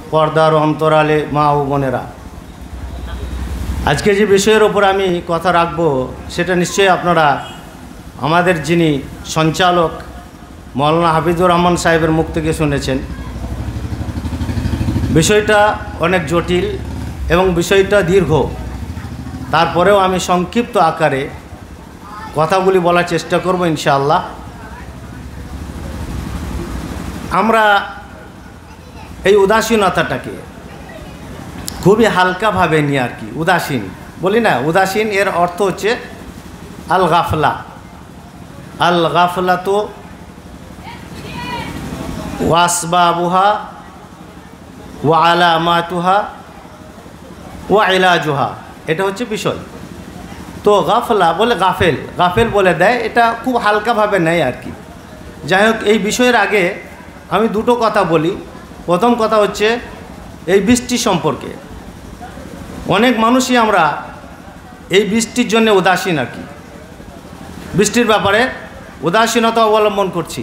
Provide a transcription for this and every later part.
পর্দার অন্তরালে মা ও বোনেরা, আজকে যে বিষয়ের ওপর আমি কথা রাখব সেটা নিশ্চয়ই আপনারা আমাদের যিনি সঞ্চালক মৌলানা হাফিজুর রহমান সাহেবের মুখ থেকে শুনেছেন। বিষয়টা অনেক জটিল এবং বিষয়টা দীর্ঘ, তারপরেও আমি সংক্ষিপ্ত আকারে কথাগুলি বলার চেষ্টা করব ইনশাআল্লাহ। আমরা এই উদাসীনতাটাকে খুবই হালকাভাবে নিয়ে আর কি, উদাসীন বলি না, উদাসীন এর অর্থ হচ্ছে আল গাফলা। আল গাফলা তো ওয়াসবাবুহা ওয়া আলামাতুহা ওয়া ইলাজুহা, এটা হচ্ছে বিষয়। তো গাফলা বলে গাফেল, গাফেল বলে দেয়, এটা খুব হালকাভাবে নেয় আর কি। যাই হোক, এই বিষয়ের আগে আমি দুটো কথা বলি। প্রথম কথা হচ্ছে এই বৃষ্টি সম্পর্কে। অনেক মানুষই আমরা এই বৃষ্টির জন্য উদাসীন আর কি, বৃষ্টির ব্যাপারে উদাসীনতা অবলম্বন করছি।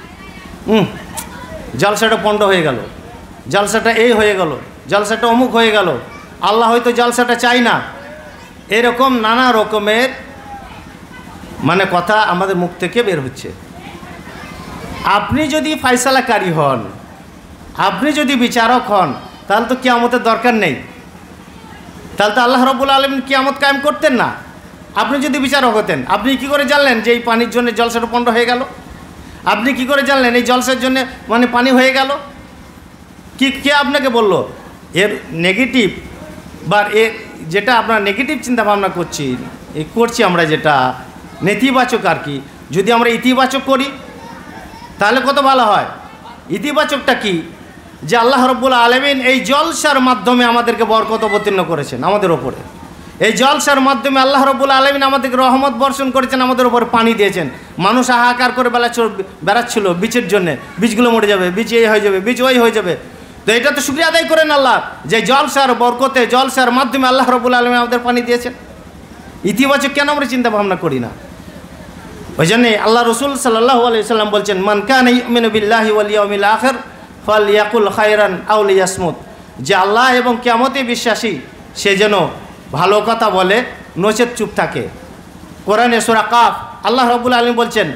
জালসাটা পণ্ড হয়ে গেল, জালসাটা এই হয়ে গেল, জালসাটা অমুক হয়ে গেল, আল্লাহ হয়তো জালসাটা চাই না, এরকম নানা রকমের মানে কথা আমাদের মুখ থেকে বের হচ্ছে। আপনি যদি ফায়সালাকারী হন, আপনি যদি বিচারক হন, তাহলে তো কিয়ামতের দরকার নেই, তাহলে তো আল্লাহ রাব্বুল আলামিন কিয়ামত কায়েম করতেন না। আপনি যদি বিচারক হতেন, আপনি কি করে জানলেন যে এই পানির জন্য জলসাটা পণ্ড হয়ে গেল? আপনি কি করে জানলেন এই জলসার জন্য মানে পানি হয়ে গেল? কে আপনাকে বলল? এর নেগেটিভ বা এর যেটা আপনার নেগেটিভ চিন্তাভাবনা করছি আমরা, যেটা নেতিবাচক আর কি, যদি আমরা ইতিবাচক করি তাহলে কত ভালো হয়। ইতিবাচকটা কি? যে আল্লাহ রাব্বুল আলামিন এই জলসার মাধ্যমে আমাদেরকে বরকত অবতীর্ণ করেছেন আমাদের ওপরে। এই জলসার মাধ্যমে আল্লাহ রাব্বুল আলামিন আমাদেরকে রহমত বর্ষণ করেছেন, আমাদের ওপরে পানি দিয়েছেন। মানুষ হাহাকার করে বেড়াচ্ছিল বীজের জন্য, বীজগুলো মরে যাবে, বীজ এই হয়ে যাবে, বীজ ওই হয়ে যাবে। তো এটা তো শুকরিয়া আদায় করেন আল্লাহ, যে জলসার বরকতে, জলসার মাধ্যমে আল্লাহ রাব্বুল আলামিন আমাদের পানি দিয়েছেন। ইতিবাচক কেন আমরা চিন্তা ভাবনা করি না? ওই জন্যে আল্লাহ রসুল সাল্লাল্লাহু আলাইহি ওয়াসাল্লাম বলছেন, মান কানা ইউমিনু বিল্লাহি ওয়াল ইয়াউমিল আখির ফালইয়াকুল খায়রান আও লিয়াসমুত, যে আল্লাহ এবং কিয়ামতে বিশ্বাসী সে যেন ভালো কথা বলে, নচেত চুপ থাকে। কোরআনে সূরা কাফ আল্লাহ রাব্বুল আলামিন বলছেন,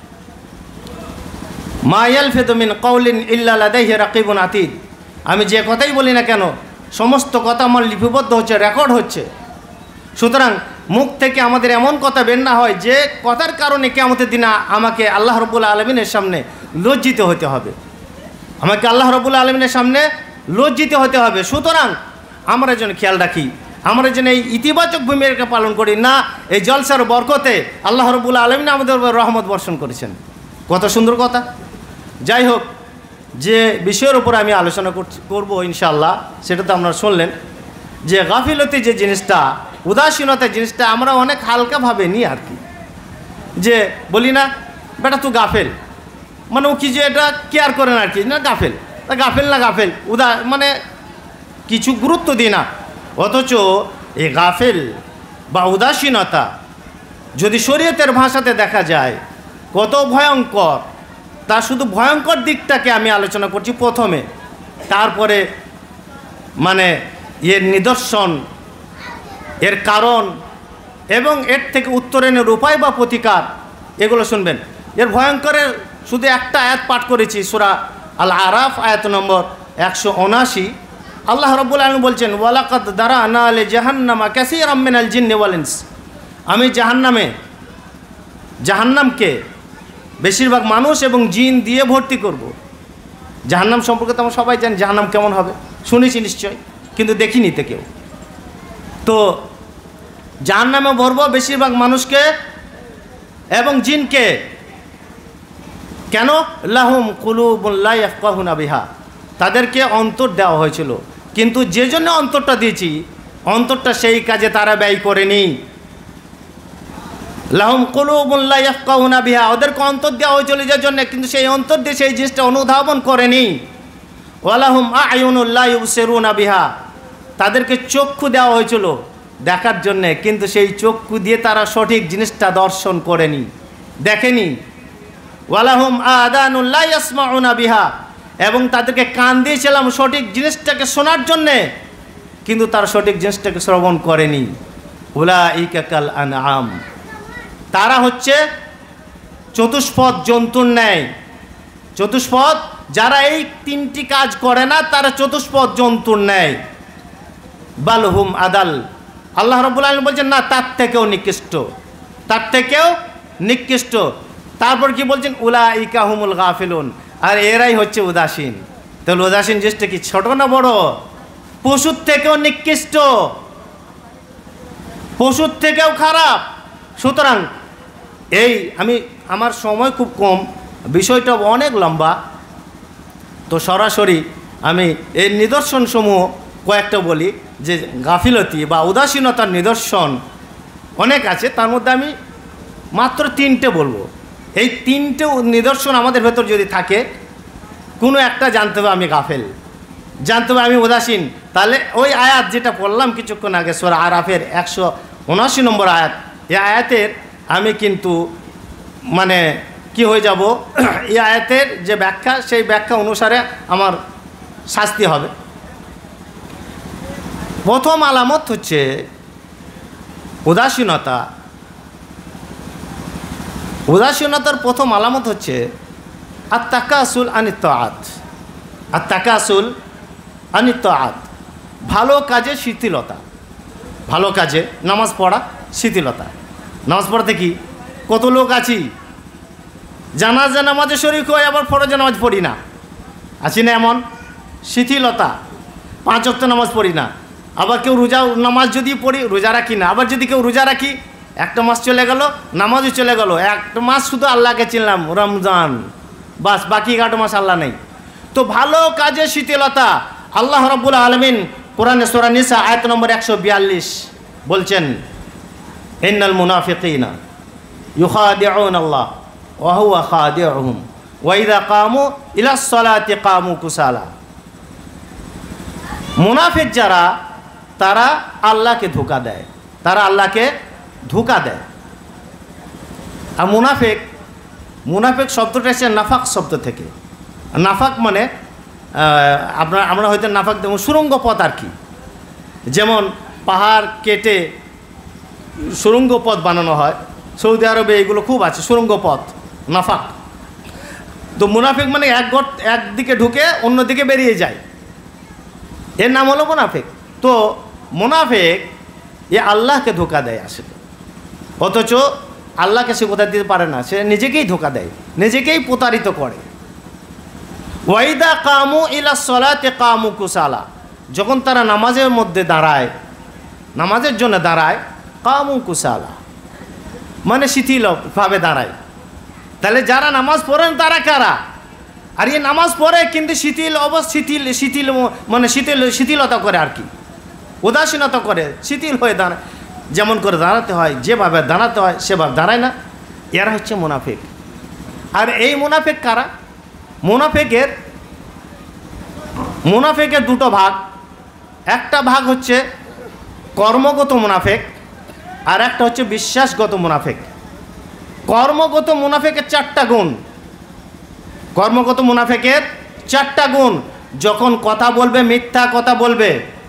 মা ইয়ালফিযু মিন কাওলিন ইল্লা লাদাইহি রাকিবুন আতীদ, আমি যে কথাই বলি না কেন সমস্ত কথা আমার লিপিবদ্ধ হচ্ছে, রেকর্ড হচ্ছে। সুতরাং মুখ থেকে আমাদের এমন কথা বের না হয় যে কথার কারণে কিয়ামতের দিনে আমাকে আল্লাহ রাব্বুল আলামিনের সামনে লজ্জিত হতে হবে, আমাকে আল্লাহ রাব্বুল আলামিনের সামনে লজ্জিত হতে হবে। সুতরাং আমরা যেন খেয়াল রাখি, আমরা যেন এই ইতিবাচক ভূমিকা পালন করি না। এই জলসার বরকতে আল্লাহ রাব্বুল আলামিন আমাদের উপর রহমত বর্ষণ করেছেন, কত সুন্দর কথা। যাই হোক, যে বিষয়ের উপর আমি আলোচনা করব ইনশাআল্লাহ, সেটা তো আপনারা শুনলেন যে গাফিলতি যে জিনিসটা, উদাসীনতা জিনিসটা আমরা অনেক হালকাভাবে নিই আর কি। যে বলি না বেটা তুই গাফেল, মানে ও কি যে এটা কেয়ার করে না আর কি, না গাফেল, গাফেল না গাফেল, মানে কিছু গুরুত্ব দিই না। অথচ এই গাফেল বা উদাসীনতা যদি শরীয়তের ভাষাতে দেখা যায় কত ভয়ঙ্কর, তা শুধু ভয়ঙ্কর দিকটাকে আমি আলোচনা করছি প্রথমে, তারপরে মানে এর নিদর্শন, এর কারণ এবং এর থেকে উত্তরণের উপায় বা প্রতিকার, এগুলো শুনবেন। এর ভয়ঙ্করের শুধু একটা আয়াত পাঠ করেছি, সূরা আল আরাফ আয়াত নম্বর 179। আল্লাহ রাব্বুল আলামিন বলছেন, ওয়ালাকাদ দারানা লি জাহান্নামা কাসীরাম মিনাল জিন্নি ওয়াল ইনস, আমি জাহান্নামকে বেশিরভাগ মানুষ এবং জিন দিয়ে ভর্তি করব। জাহান্নাম সম্পর্কে তো আমরা সবাই জানি, জাহান্নাম কেমন হবে শুনেছি নিশ্চয়, কিন্তু দেখিনি তো কেউ। তো জাহান্নামে ভরব বেশিরভাগ মানুষকে এবং জিনকে। কেন? লাহুম কুলুবুন লা ইয়াফকাহুনা বিহা, তাদেরকে অন্তর দেওয়া হয়েছিল, কিন্তু যে জন্য অন্তরটা দিয়েছি, অন্তরটা সেই কাজে তারা ব্যয় করেনি। লাহুম কুলুবুন লা ইয়াফকাহুনা বিহা, ওদেরকে অন্তর দেওয়া হয়েছিল যে জন্য, কিন্তু সেই অন্তর দিয়ে সেই জিনিসটা অনুধাবন করেনি। ওয়ালাহুম আ'য়ুনুন লা ইউবসিরুনা বিহা, তাদেরকে চক্ষু দেওয়া হয়েছিল দেখার জন্যে, কিন্তু সেই চক্ষু দিয়ে তারা সঠিক জিনিসটা দর্শন করেনি, দেখেনি। ওয়ালাহুম আযানুন লা ইয়াসমাউনা বিহা, এবং তাদেরকে কান দিয়েছিলাম সঠিক জিনিসটাকে শোনার জন্যে, কিন্তু তারা সঠিক জিনিসটাকে শ্রবণ করেনি। উলাইকা কাল আনআম, তারা হচ্ছে চতুষ্পদ জন্তুর ন্যায়। চতুষ্পদ যারা এই তিনটি কাজ করে না তারা চতুষ্পদ জন্তুর ন্যায়। বালহুম আদাল, আল্লাহ রাব্বুল আলামিন বলছেন না, তার থেকেও নিকৃষ্ট, তার থেকেও নিকৃষ্ট। তারপর কি বলছেন? উলাইকা হুমুল গাফিলুন, আর এরাই হচ্ছে উদাসীন। তাহলে উদাসীন জিনিসটা কি ছোট না বড়? পশুর থেকেও নিকৃষ্ট, পশুর থেকেও খারাপ। সুতরাং আমার সময় খুব কম, বিষয়টা অনেক লম্বা, তো সরাসরি আমি এই নিদর্শনসমূহ কয়েকটা বলি যে গাফিলতি বা উদাসীনতার নিদর্শন অনেক আছে, তার মধ্যে আমি মাত্র 3টে বলবো। এই 3টে নিদর্শন আমাদের ভেতর যদি থাকে, কোনো একটা জানতে হবে আমি গাফেল, জানতে হবে আমি উদাসীন। তাহলে ওই আয়াত যেটা পড়লাম কিছুক্ষণ আগে সূরা আরাফের 179 নম্বর আয়াত, এই আয়াতের আমি কিন্তু মানে কি হয়ে যাব, এই আয়াতের যে ব্যাখ্যা সেই ব্যাখ্যা অনুসারে আমার শাস্তি হবে। প্রথম আলামত হচ্ছে উদাসীনতা। উদাসীনতার প্রথম আলামত হচ্ছে আত-তাকাসুল আনিত তাআত। আত-তাকাসুল আনিত তাআত, ভালো কাজে শিথিলতা। ভালো কাজে নামাজ পড়া শিথিলতা। নামাজ পড়াতে কি কত লোক আছি জানাজা নামাজে শরীক হয়ে আবার ফরজে নামাজ পড়ি না, আছি না এমন? শিথিলতা। 5 ওয়াক্ত নামাজ পড়ি না, আবার কেউ রোজা নামাজ যদি পড়ি রোজা রাখি না, আবার যদি কেউ রোজা রাখি একটা মাস চলে গেল, নামাজও চলে গেল, একটা মাস শুধু আল্লাহকে চিনলাম রমজান, বাস, বাকি 11 মাস আল্লাহ নেই। তো ভালো কাজে শিথিলতা। আল্লাহ রাব্বুল আলামিন কোরআনে সূরা নিসা আয়াত নম্বর 142 বলছেন, ইন্নাল মুনাফিকিনা ইউখাদিউনা আল্লাহ ওয়া হুয়া খাদিউহুম ওয়া ইযা কামু ইলাস সালাতি কামু কুসালা। মুনাফিক যারা, তারা আল্লাহকে ধোঁকা দেয়, তারা আল্লাহকে ধোঁকা দেয়। আর মুনাফিক শব্দটা এসেছে নাফাক শব্দ থেকে। নাফাক মানে আমরা হয়তো নাফাক দেখুন সুরঙ্গ পথ আর কি, যেমন পাহাড় কেটে সুরঙ্গ পথ বানানো হয়, সৌদি আরবে এগুলো খুব আছে সুরঙ্গ পথ, নাফাক। তো মুনাফিক মানে একদিকে ঢুকে অন্যদিকে বেরিয়ে যায়, এর নাম হলো মুনাফিক। তো মুনাফিক এ আল্লাহকে ধোঁকা দেয় আসলে, অথচ আল্লাহকে সে কোথায় দিতে পারে না, সে নিজেকেই ধোঁকা দেয়, নিজেকেই প্রতারিত করে। ওয়াইদা কামু ইলা সলাতে কামু কুসালা, যখন তারা নামাজের মধ্যে দাঁড়ায়, নামাজের জন্য দাঁড়ায়, কামু কুসালা মানে শিথিলভাবে দাঁড়ায়। তাহলে যারা নামাজ পড়েন তারা কারা? আর এই নামাজ পড়ে কিন্তু শিথিলতা করে আর কি, উদাসীনতা করে, শিথিল হয়ে দাঁড়ায়। যেমন করে দাঁড়াতে হয়, যেভাবে দাঁড়াতে হয় সেভাবে দাঁড়ায় না, এরা হচ্ছে মুনাফিক। আর এই মুনাফিক কারা? মুনাফিকের দুটো ভাগ। একটা ভাগ হচ্ছে কর্মগত মুনাফিক, আর একটা হচ্ছে বিশ্বাসগত মুনাফিক। কর্মগত মুনাফিকের 4টা গুণ। কর্মগত মুনাফিকের 4টা গুণ। যখন কথা বলবে মিথ্যা কথা বলবে,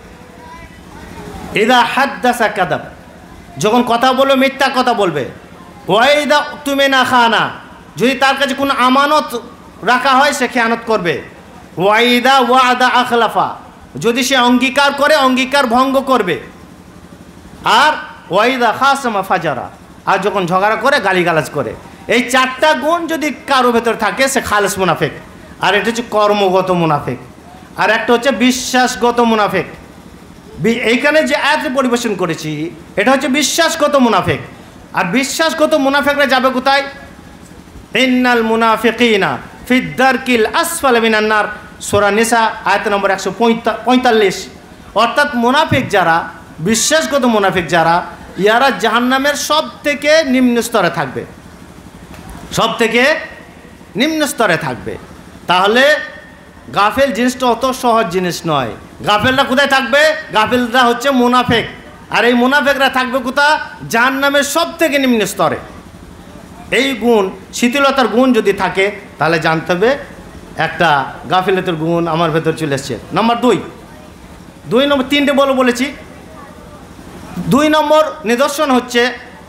ইদা হাদ্দাসা কাযাব, যখন কথা বলবে মিথ্যা কথা বলবে। ওয়াইদা তুমিনা খানা, যদি তার কাছে কোনো আমানত রাখা হয় সে খেয়ানত করবে। ওয়াইদা ওয়াদা আখলাফা, যদি সে অঙ্গীকার করে অঙ্গীকার ভঙ্গ করবে। আর ওয়াইদা খাসামা ফাজারা, আর যখন ঝগড়া করে গালিগালাজ করে। এই 4টা গুণ যদি কারো ভেতর থাকে সে খালেস মুনাফিক। আর এটা হচ্ছে কর্মগত মুনাফিক, আর একটা হচ্ছে বিশ্বাসগত মুনাফিক। এইখানে যে আয়াতে পরিবেশন করেছি এটা হচ্ছে বিশ্বাসগত মুনাফিক। আর বিশ্বাসগত মুনাফিকরা যাবে কোথায়? ইন্নাল মুনাফিকিনা ফি দারকিল আসফালি মিনান নার, সূরা নিসা আয়াত নম্বর 145। অর্থাৎ মুনাফিক যারা, বিশ্বাসগত মুনাফিক যারা, ইয়ারা জাহান্নামের সব থেকে নিম্ন স্তরে থাকবে, সব থেকে নিম্ন স্তরে থাকবে। তাহলে গাফেল জিনিসটা অত সহজ জিনিস নয়। গাফেলরা কোথায় থাকবে? গাফেলরা হচ্ছে মুনাফিক। আর এই মুনাফিকরা থাকবে কোথা? জাহান্নামের সব থেকে নিম্ন স্তরে। এই গুণ, শিথিলতার গুণ যদি থাকে তাহলে জানতে হবে একটা গাফিলতের গুণ আমার ভেতর চলে এসছে। নাম্বার 2 নম্বর 3টে বলেছি। 2 নম্বর নিদর্শন হচ্ছে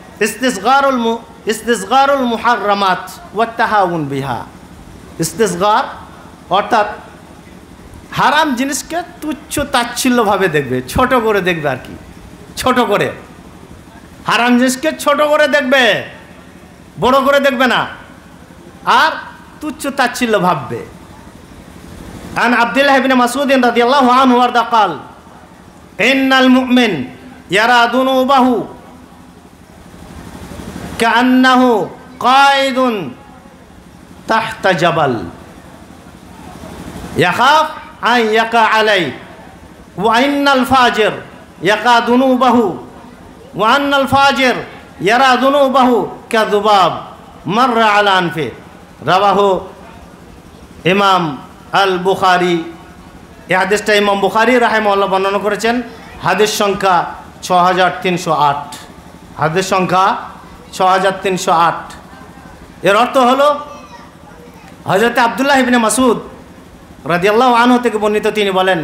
ইস্তিসগারুল মুহাররামাত ওয়াত তাহাউন বিহা। ইস্তিসগার অর্থাৎ হারাম জিনিসকে তুচ্ছ তাচ্ছিল্যভাবে দেখবে, ছোট করে দেখবে আর কি, ছোট করে হারাম জিনিসকে ছোট করে দেখবে, বড় করে দেখবে না, আর তুচ্ছ তাচ্ছিল্য ভাববে। আন আব্দুল্লাহ ইবনে মাসউদ রাদিয়াল্লাহু আনহু ওয়ারদা قال ইন্নাল মুমিন ইয়ারা দুনুবাহু কান্নাহু কায়িদুন তাহতা জাবাল ইয়াখাফ আন ইয়াকা আলাইহি ওয়া ইন্নাল ফাজির ইয়াকা দুনুবাহু ওয়া আন্নাল ফাজির ইয়ারা দুনুবাহু কাযুবাব মাররা আলা আনফি। রাওয়াহু ইমাম আল বুখারী। এই হাদিসটা ইমাম বুখারী রাহিমাহুল্লাহ বর্ণনা করেছেন। হাদিস সংখ্যা 6308। হাদিস সংখ্যা 6308। এর অর্থ হলো হযরত আব্দুল্লাহ ইবনে মাসউদ রাদিয়াল্লাহু আনহু থেকে বর্ণিত, তিনি বলেন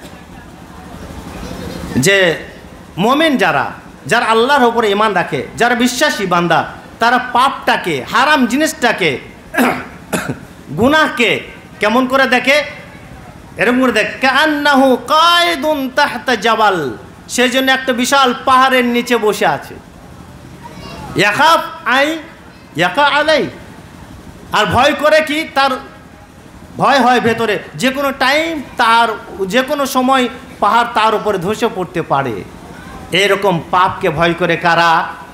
যে মুমিন যারা আল্লাহর উপরে ঈমান রাখে, যারা বিশ্বাসী বান্দা, তারা পাপটাকে, হারাম জিনিসটাকে, গুনাহকে কেমন করে দেখে? এরকম করে দেখে কান্নাহু কায়িদুন তাহতা জাবাল, সেই জন্য একটা বিশাল পাহাড়ের নিচে বসে আছে। ইয়াখাফ আই ইয়াকা আলাই, আর ভয় করে কি? তার ভয় হয় ভেতরে যে কোনো টাইম, তার যে কোনো সময় পাহাড় তার উপরে ধসে পড়তে পারে। এরকম পাপকে ভয় করে কারা?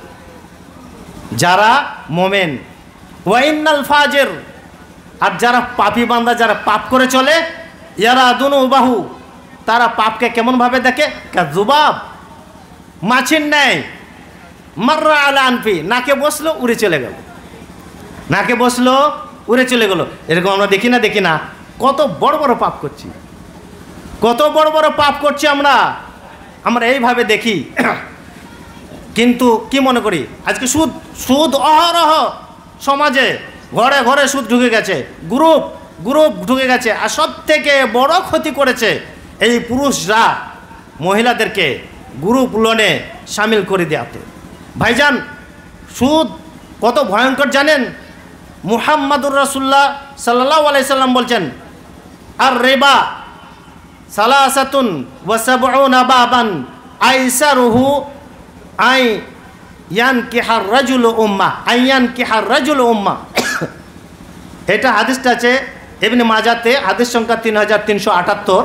যারা মোমেন। ওয়াইন্নাল ফাজির, আর যারা পাপী বান্দা, যারা পাপ করে চলে, ইয়ারা দুনুবাহু, তারা পাপকে কেমনভাবে দেখে? কাযুবাব, মাছির ন্যায়। মাররা আলা আনফি, নাকে বসলো উড়ে চলে গেল, নাকে বসলো উড়ে চলে গেল। এরকম আমরা দেখি না? কত বড় বড় পাপ করছি, কত বড় বড় পাপ করছি আমরা এইভাবে দেখি। কিন্তু কি মনে করি? আজকে সুদ অহরহ সমাজে, ঘরে ঘরে সুদ ঢুকে গেছে, গ্রুপ ঢুকে গেছে। আর সব থেকে বড় ক্ষতি করেছে এই পুরুষরা মহিলাদেরকে গ্রুপ লোনে সামিল করে দেওয়াতে। ভাইজান, সুদ কত ভয়ঙ্কর জানেন? মুহাম্মাদুর রাসূলুল্লাহ সাল্লাল্লাহু আলাইহি সাল্লাম বলছেন, আর রিবা সালাসাতুন ওয়া সাবউনা বাবান আইসারুহু আই ইয়ানকিহার রাজুলু উম্মাহ। এটা হাদিসটা আছে ইবনে মাজাতে, হাদিস সংখ্যা 3378,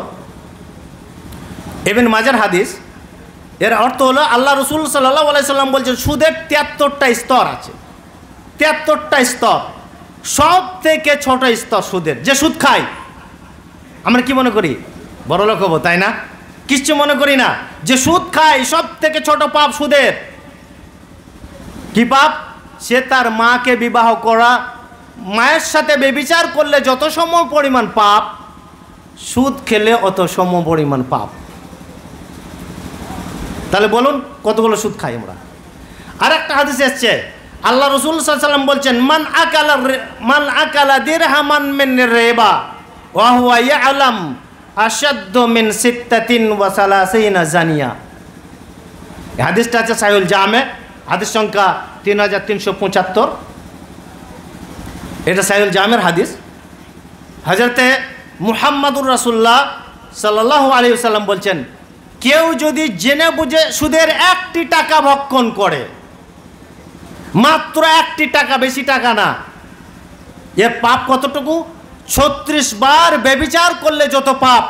ইবনে মাজার হাদিস। এর অর্থ হলো আল্লাহ রাসূল সাল্লাল্লাহু আলাইহি সাল্লাম বলছেন সুদের 73টা স্তর আছে, 73টা স্তর। সব থেকে ছোট স্তর সুদের। যে সুদ খায়, আমরা কি মনে করি? বড় লোক হবো, তাই না? কিচ্ছু মনে করি না। যে সুদ খায়, সব থেকে ছোট পাপ সুদের। কি পাপ? সে তার মাকে বিবাহ করা, মায়ের সাথে বেবিচার করলে যত সম পরিমাণ পাপ, সুদ খেলে অত সম পরিমাণ পাপ। তাহলে বলুন কতগুলো সুদ খাই আমরা? আর একটা হাদিস এসছে, আল্লাহ রাসূল সাল্লাল্লাহু আলাইহি ওয়াসাল্লাম বলছেন, মান আকালা দিরহামান মিন রিবা ওয়া হুয়া ইয়ালাম আশাদ্দু মিন 36 জানিয়া। এই হাদিসটা আছে সাহিহুল জামে, হাদিস সংখ্যা 3375। এটা সাহিহুল জামের হাদিস। হযরতে মুহাম্মাদুর রাসূলুল্লাহ সাল্লাল্লাহু আলাইহি ওয়াসাল্লাম বলছেন, কেউ যদি জেনে বুঝে সুদের 1টি টাকা ভক্ষণ করে, মাত্র 1টি টাকা, বেশি টাকা না, এর পাপ কতটুকু? 36 বার ব্যভিচার করলে যত পাপ,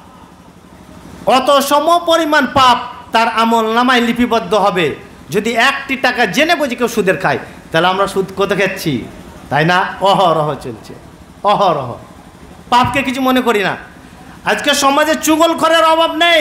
অত সম পরিমাণ পাপ তার আমল নামায় লিপিবদ্ধ হবে। যদি 1টি টাকা জেনে বুঝে কেউ সুদের খায়, তাহলে আমরা সুদ কত খাচ্ছি, তাই না? অহরহ চলছে, অহরহ। পাপকে কিছু মনে করি না। আজকে সমাজে চুগলখোরের অভাব নেই,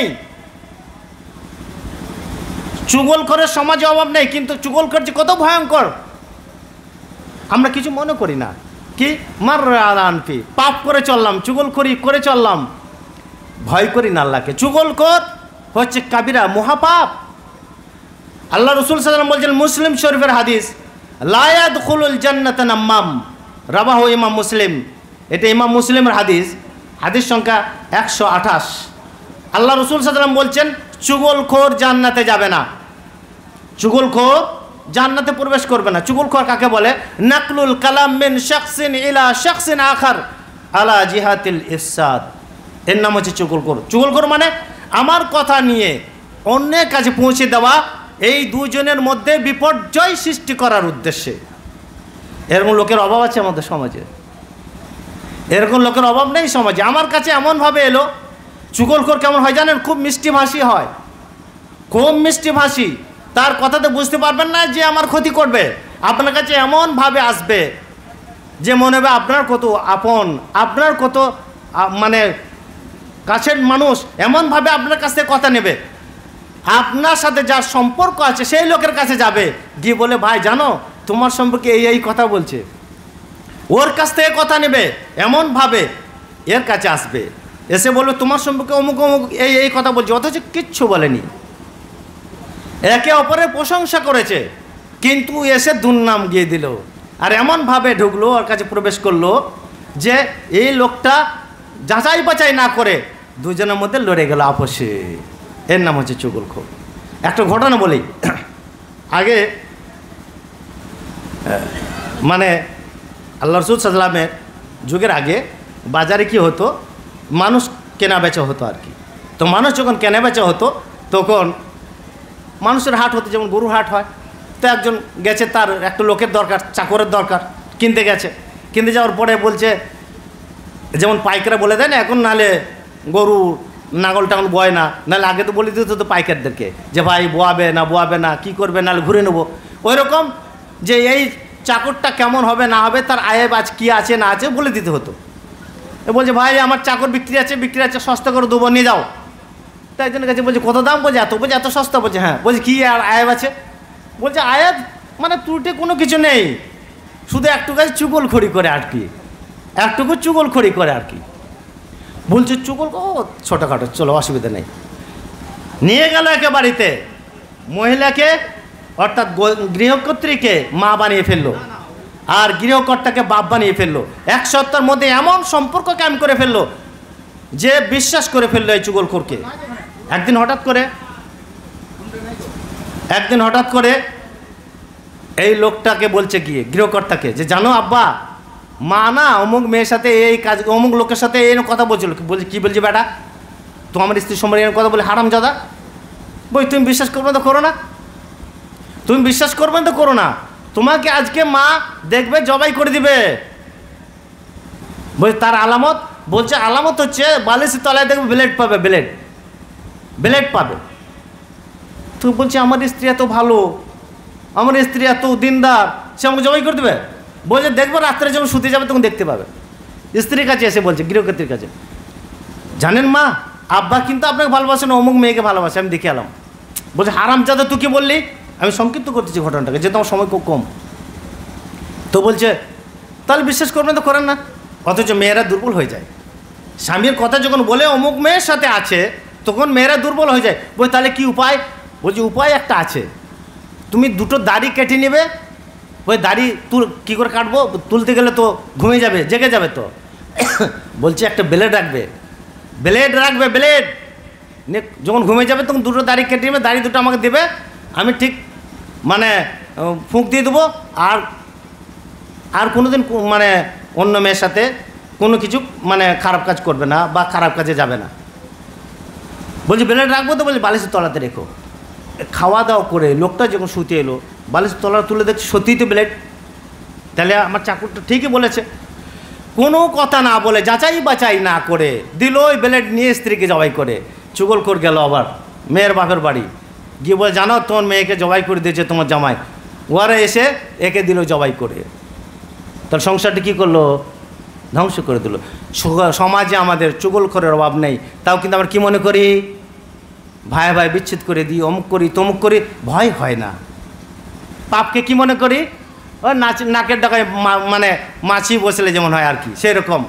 চুগলখোরের সমাজে অভাব নেই, কিন্তু চুগলখোর যে কত ভয়ঙ্কর আমরা কিছু মনে করি না। কি? মাররা আলা আনফি, পাপ করে চললাম, চুগলখোরি করে চললাম, ভয় করি না আল্লাহকে। চুগলখোর হচ্ছে কাবিরা, মহাপাপ। আল্লাহ রাসূল সাল্লাল্লাহু আলাইহি ওয়াসাল্লাম বলছেন, মুসলিম শরীফের হাদিস, লা ইয়াদখুলুল জান্নাতা নাম্মাম, রাওয়াহু ইমাম মুসলিম। এটা ইমাম মুসলিমের হাদিস, হাদিস সংখ্যা 128। আল্লাহ রসুল সাল্লাল্লাহু আলাইহি ওয়াসাল্লাম বলছেন, চুগলখোর জান্নাতে যাবে না, চুগলখোর জান্নাতে প্রবেশ করবে না। চুগলখোর কাকে বলে? নাকলুল কালাম মিন শাখসিন ইলা শাখসিন আখার আলা জিহাতিল ইফসাদ, এর নাম হচ্ছে চুগলখোর। চুগলখোর মানে আমার কথা নিয়ে অন্যের কাছে পৌঁছে দেওয়া, এই দুজনের মধ্যে বিপর্যয় সৃষ্টি করার উদ্দেশ্যে। এরকম লোকের অভাব আছে আমাদের সমাজে? এরকম লোকের অভাব নেই সমাজে। আমার কাছে এমনভাবে এলো, চুগলখোর কেমন হয় জানেন? খুব মিষ্টি ভাষী হয়, খুব মিষ্টি ভাষী। তার কথাতে বুঝতে পারবেন না যে আমার ক্ষতি করবে। আপনার কাছে এমনভাবে আসবে যে মনে হবে আপনার কত আপন, আপনার কত মানে কাছের মানুষ, এমনভাবে আপনার কাছ থেকে কথা নেবে। আপনার সাথে যার সম্পর্ক আছে সেই লোকের কাছে যাবে, গিয়ে বলে, ভাই জানো তোমার সম্পর্কে এই এই কথা বলছে, ওর কাছ থেকে কথা নেবে। এমনভাবে এর কাছে আসবে, এসে বলবে তোমার সম্পর্কে অমুক অমুক এই এই কথা বলছে, অথচ কিচ্ছু বলেনি। একে অপরের প্রশংসা করেছে, কিন্তু এসে দুর্নাম গিয়ে দিল। আর এমনভাবে ঢুকলো, ওর কাছে প্রবেশ করলো যে এই লোকটা যাচাই বাছাই না করে দুজনের মধ্যে লড়ে গেল আপসে। এর নাম হচ্ছে চুগলখোর। একটা ঘটনা বলি। আগে মানে আল্লাহ রসুল সাল্লাল্লাহু আলাইহি ওয়াসাল্লামের যুগের আগে বাজারে কি হতো, মানুষ কেনা বেচা হতো আর কি। তো মানুষ যখন কেনা বেচা হতো তখন মানুষের হাট হতো, যেমন গরুর হাট হয়। তো একজন গেছে, তার একটা লোকের দরকার, চাকরের দরকার, কিনতে গেছে। কিনতে যাওয়ার পরে বলছে, যেমন পাইকারা বলে দেয় না এখন, নাহলে গরু নাঙল টাঙল বয় না, নাহলে আগে তো বলে দিত তো পাইকারদেরকে যে ভাই বোয়াবে না, কী করবে, নাহলে ঘুরে নেবো। ওই রকম যে এই চাকরটা কেমন হবে না হবে, তার আয়েব আজ কী আছে না আছে বলে দিতে হতো। বলছে ভাই আমার চাকর বিক্রি আছে, সস্তা করে দেবো, নিয়ে যাও। তাই একজনের কাছে বলছে কত দাম? বলছে এত। বলছে এত সস্তা? বলছে হ্যাঁ। বলছে কী আর আয়েব আছে? বলছে আয়েব মানে ত্রুটি কোনো কিছু নেই, শুধু একটু কাছে চুগলখড়ি করে আর কি, একটুকু চুগলখড়ি করে আর কি। বলছে চুগল ও ছোটোখাটো, চলো অসুবিধা নেই। নিয়ে গেল একে বাড়িতে, মহিলাকে অর্থাৎ গৃহকর্ত্রীকে মা বানিয়ে ফেললো, আর গৃহকর্তাকে বাপ বানিয়ে ফেললো। এক সপ্তাহের মধ্যে এমন সম্পর্ক কায়েম করে ফেললো যে বিশ্বাস করে ফেললো এই চুগলখোরকে। একদিন হঠাৎ করে এই লোকটাকে বলছে, গিয়ে গৃহকর্তাকে, যে জানো আব্বা, মা না অমুক মেয়ের সাথে এই কাজ, অমুক লোকের সাথে এই কথা বলছিল। বলছে কী বলছি বেটা? তো আমার স্ত্রী সম্পর্কে এই কথা বলে হারামজাদা। বই তুমি বিশ্বাস করবে তো করো না, তুমি বিশ্বাস করবে তো করো না, তোমাকে আজকে মা দেখবে জবাই করে দিবে। বলছে তার আলামত? বলছে আলামত হচ্ছে বালিশের তলায় দেখবে ব্লেড পাবে, ব্লেড পাবে। তো বলছে আমার স্ত্রী এত ভালো, আমার স্ত্রী এত দিনদার, সে আমাকে জবাই করে দেবে? বলছে দেখবো রাত্রে যখন শুতে যাবে তখন দেখতে পাবে। স্ত্রীর কাছে এসে বলছে, গৃহকর্ত্রীর কাছে, জানেন মা, আব্বা কিন্তু আপনাকে ভালোবাসে না, অমুক মেয়েকে ভালোবাসে, আমি দেখে এলাম। বলছে হারামজাদা তুই কি বললি? আমি সংক্ষিপ্ত করতেছি ঘটনাটাকে, যেহেতু আমার সময় খুব কম। তো বলছে তাহলে বিশ্বাস করবেন তো করেন না। অথচ মেয়েরা দুর্বল হয়ে যায়। স্বামীর কথা যখন বলে অমুক মেয়ের সাথে আছে, তখন মেয়েরা দুর্বল হয়ে যায়। বলছে তাহলে কি উপায়? বলছে উপায় একটা আছে, তুমি দুটো দাড়ি কেটে নেবে। ওই দাড়ি কী করে কাটবো? তুলতে গেলে তো ঘুমিয়ে যাবে, জেগে যাবে তো। বলছে একটা ব্লেড রাখবে, ব্লেড যখন ঘুমিয়ে যাবে তখন দুটো দাড়ি কেটে নেবে, দাড়ি দুটো আমাকে দেবে, আমি ঠিক মানে ফুঁক দিয়ে দেবো, আর কোনোদিন মানে অন্য মেয়ের সাথে কোনো কিছু মানে খারাপ কাজ করবে না বা খারাপ কাজে যাবে না। বলছি ব্লেড রাখবো তো? বলছি বালিশের তলাতে রেখো। খাওয়া দাওয়া করে লোকটা যখন শুতে এলো, বালিশের তলা তুলে দেখছে সত্যিই তো ব্লেড। তাহলে আমার চাকরটা ঠিকই বলেছে। কোনো কথা না বলে, যাচাই বাছাই না করে দিল ওই ব্লেড নিয়ে স্ত্রীকে জবাই করে। চুগলখোর গেল আবার মেয়ের বাপের বাড়ি, গিয়ে বলে জানো তোমার মেয়েকে জবাই করে দিয়েছে তোমার জামাই। ওরা এসে একে দিল জবাই করে। তার সংসারটা কী করলো? ধ্বংস করে দিল। সমাজে আমাদের চুগলখোরের অভাব নেই, তাও কিন্তু আমরা কী মনে করি? ভাই ভাই বিচ্ছেদ করে দিই, অমুক করি তমুক করি, ভয় হয় না। পাপকে কি মনে করি? ও নাকের ডাকায় মানে মাছি বসলে যেমন হয় আর কি, সেই রকম।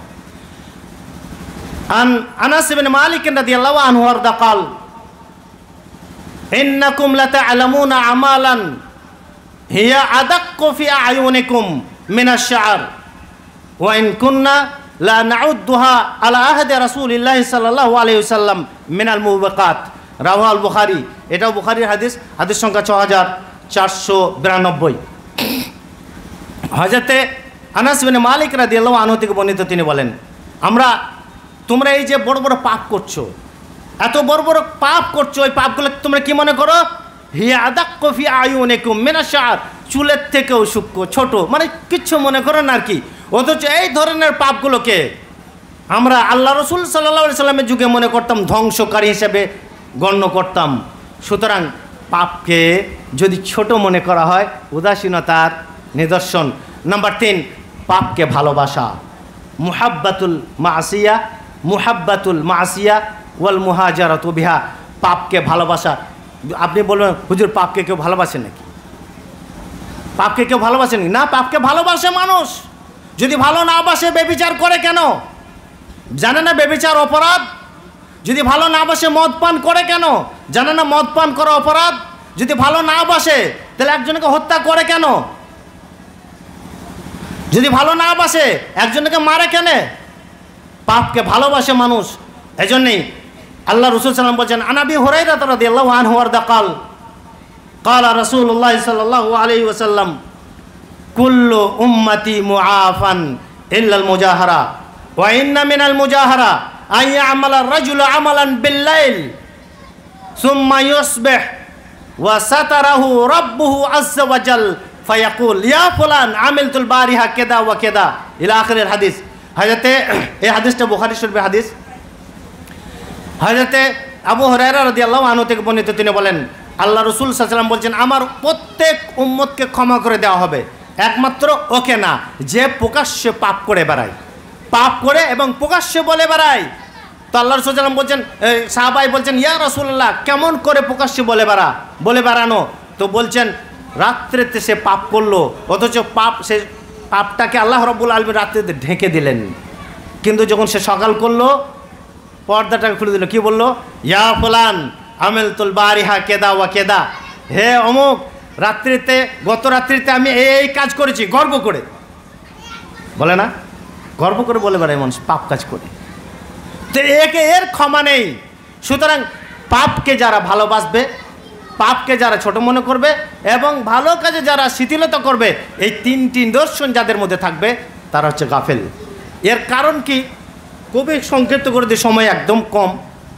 আনাস ইবনে মালিক রাদিয়াল্লাহু আনহু আরদা قال ইন্নাকুম লাতা'লামুনা আমালান হিয়া আদাক্কু ফি আ'য়ুনিকুম মিনাশ শা'r ওয়া ইন কুননা লা নাউদ্দুহা আলা আহদি রাসূলিল্লাহি সাল্লাল্লাহু আলাইহি ওয়াসাল্লাম মিনাল মুবিকাত, রাওয়াহু আল বুখারী। এটাও বুখারীর হাদিস, হাদিস সংখ্যা 6492। হযরতে আনাস বিন মালিক রাদিয়াল্লাহু আনহু থেকে বর্ণিত, তিনি বলেন, তোমরা এই যে বড় বড় পাপ করছো, এত বড় বড় পাপ করছো, ওই পাপগুলো তোমরা কি মনে করো? হিয়া আদাক্কু ফি আয়ুনিকুম মিনাশ শাআর, চুলের থেকেও সূক্ষ্ম, ছোট, মানে কিচ্ছু মনে করো না আর কি। অথচ এই ধরনের পাপগুলোকে আমরা আল্লাহ রসুল সাল্লাল্লাহু আলাইহি সাল্লামের যুগে মনে করতাম ধ্বংসকারী হিসেবে গণ্য করতাম। সুতরাং পাপকে যদি ছোট মনে করা হয়, উদাসীনতার নিদর্শন। নাম্বার 3, পাপকে ভালোবাসা। মুহাব্বাতুল মাসিয়া ওয়াল মুহাজারাতু বিহা, পাপকে ভালোবাসা। আপনি বলবেন, হুজুর পাপকে কেউ ভালোবাসে নাকি? পাপকে কেউ ভালোবাসে নাকি? না, পাপকে ভালোবাসে মানুষ। যদি ভালো না বাসে বেবিচার করে কেন? জানে না বেবিচার অপরাধ? যদি ভালো না বাসে মদ পান করে কেন? জানে না মদ পান করা অপরাধ? যদি ভালো না বাসে তাহলে একজনকে হত্যা করে কেন? যদি ভালো না বাসে একজনকে মারে কেন? পাপকে ভালোবাসে মানুষ। এজন্যই আল্লাহ রাসূল সাল্লাল্লাহু আলাইহি ওয়াসাল্লাম বলেন, আনাবি হুরায়রা রাদিয়াল্লাহু আনহু ওয়ারদা ক্বালা রাসূলুল্লাহ সাল্লাল্লাহু আলাইহি ওয়াসাল্লাম, কুল্লু উম্মতি মুআফান ইল্লাল মুজাহারা ওয়া ইন্না মিনাল মুজাহারা আন ইয়া'মালা আর-রাজুলু আমালান বিল-লাইল সুম্মা ইউসবিহ ওয়া সাতারাহু রাব্বুহু আযজা ওয়া জাল ফায়াকুল ইয়া ফুলান আমিলতুল বারিহা কাদা ওয়া কাদা ইলা আখিরিল হাদিস। হযরতে এই হাদিসটা বুখারী শরীফের হাদিস। হযরতে আবু হুরায়রা রাদিয়াল্লাহু আনহু থেকে বর্ণিত, তিনি বলেন, আল্লাহ রাসূল সাল্লাল্লাহু আলাইহি ওয়াসাল্লাম বলেন, আমার প্রত্যেক উম্মতকে ক্ষমা করে দেওয়া হবে, একমাত্র ওকে না যে প্রকাশ্যে পাপ করে বেড়ায়, পাপ করে এবং প্রকাশ্যে বলে বেড়ায়। তো আল্লাহ রাসূল সাল্লাল্লাহু আলাইহি ওয়াসাল্লাম বলছেন, সাহাবাই বলছেন, ইয়া রাসূলুল্লাহ, কেমন করে প্রকাশ্যে বলে বেড়ানো? তো বলছেন, রাত্রেতে সে পাপ করলো, অথচ সে পাপটাকে আল্লাহ রাব্বুল আলামিন রাত্রিতে ঢেকে দিলেন, কিন্তু যখন সে সকাল করলো পর্দাটাকে খুলে দিল, কি বললো? ইয়া ফুলান আমিলতুল বারিহা কাদা ওয়া কাদা, হে অমুক, গত রাত্রিতে আমি এই কাজ করেছি, গর্ব করে বলে না, গর্ব করে বলে বেড়ায় মানুষ পাপ কাজ করে। তো এর ক্ষমা নেই। সুতরাং পাপকে যারা ভালোবাসবে, পাপকে যারা ছোট মনে করবে এবং ভালো কাজে যারা শিথিলতা করবে, এই 3টি নিদর্শন যাদের মধ্যে থাকবে তারা হচ্ছে গাফেল। এর কারণ কি? খুবই সংক্ষিপ্ত করে দিয়ে, সময় একদম কম।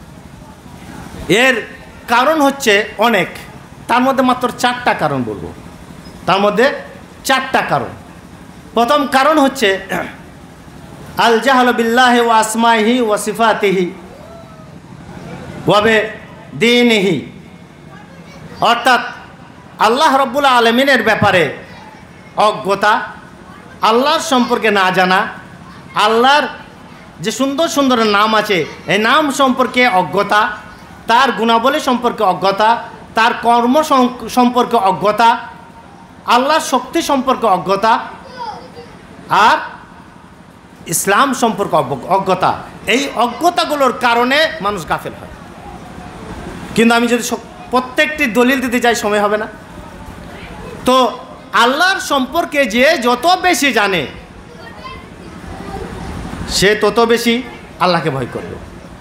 এর কারণ হচ্ছে অনেক, তার মধ্যে মাত্র 4টা কারণ বলবো। তার মধ্যে 4টা কারণ। প্রথম কারণ হচ্ছে আল জাহলু বিল্লাহি ওয়া আসমাইহি ওয়া সিফাতিহি ওয়া বিদীনিহি, অর্থাৎ আল্লাহ রাব্বুল আলামিনের ব্যাপারে অজ্ঞতা, আল্লাহর সম্পর্কে না জানা, আল্লাহর যে সুন্দর সুন্দর নাম আছে এই নাম সম্পর্কে অজ্ঞতা, তার গুণাবলী সম্পর্কে অজ্ঞতা, তার কর্ম সম্পর্কে অজ্ঞতা, আল্লাহর শক্তি সম্পর্কে অজ্ঞতা, আর ইসলাম সম্পর্কে অজ্ঞতা। এই অজ্ঞতাগুলোর কারণে মানুষ গাফেল হয়। কিন্তু আমি যদি প্রত্যেকটি দলিল দিতে চাই সময় হবে না। তো আল্লাহর সম্পর্কে যে যত বেশি জানে সে তত বেশি আল্লাহকে ভয় করবে।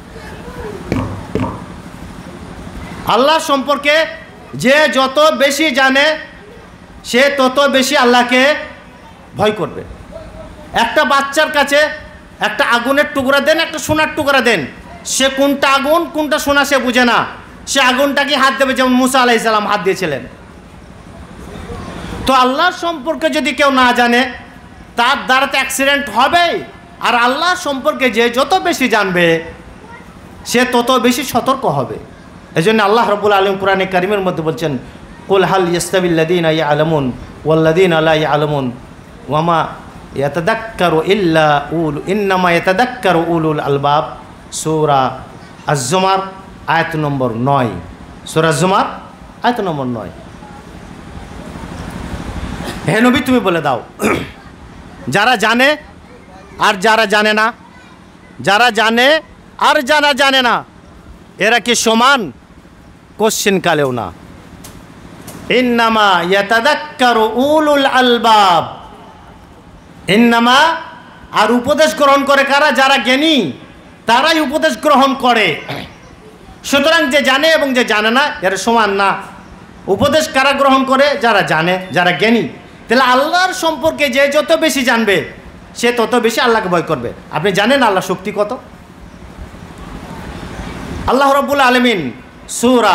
আল্লাহর সম্পর্কে যে যত বেশি জানে সে তত বেশি আল্লাহকে ভয় করবে। একটা বাচ্চার কাছে একটা আগুনের টুকরা দেন, একটা সোনার টুকরা দেন, সে কোনটা আগুন কোনটা সোনা সে বুঝে না, সে আগুনটাকে হাত দেবে, যেমন মুসা আলাইহিস সালাম হাত দিয়েছিলেন। তো আল্লাহর সম্পর্কে যদি কেউ না জানে তার দ্বারা তো অ্যাক্সিডেন্ট হবেই। আর আল্লাহ সম্পর্কে যে যত বেশি জানবে সে তত বেশি সতর্ক হবে। এই জন্য আল্লাহ রাব্বুল আলামিন কোরআনে কারিমের মধ্যে বলছেন, কুল হাল ইয়াস্তাবিল্লাযীনা ইয়ালামুন ওয়াল্লাযীনা লা ইয়ালামুন ওয়ামা ইয়াতাদাক্কারু ইন্নামা ইয়াতাদাক্কারু উলুল আলবাব। সূরা আজ-জুমার আয়াত নম্বর 9। সূরা আজ-জুমার আয়াত নম্বর 9। হে নবী, তুমি বলে দাও, যারা জানে আর যারা জানে না, যারা জানে আর যারা জানে না, এরা কি সমান? কোশ্চিন কালেও না। ইন্নামা ইয়াতাদাক্কারু উলুল আলবাব, ইন্নামা আর উপদেশ গ্রহণ করে কারা? যারা জ্ঞানী, তারাই উপদেশ গ্রহণ করে। সুতরাং যে জানে এবং যে জানে না এর সমান না। উপদেশ কারা গ্রহণ করে? যারা জানে, যারা জ্ঞানী। তাহলে আল্লাহর সম্পর্কে যে যত বেশি জানবে সে তত বেশি আল্লাহকে ভয় করবে। আপনি জানেন আল্লাহ শক্তি কত? আল্লাহ রাব্বুল আলামিন সূরা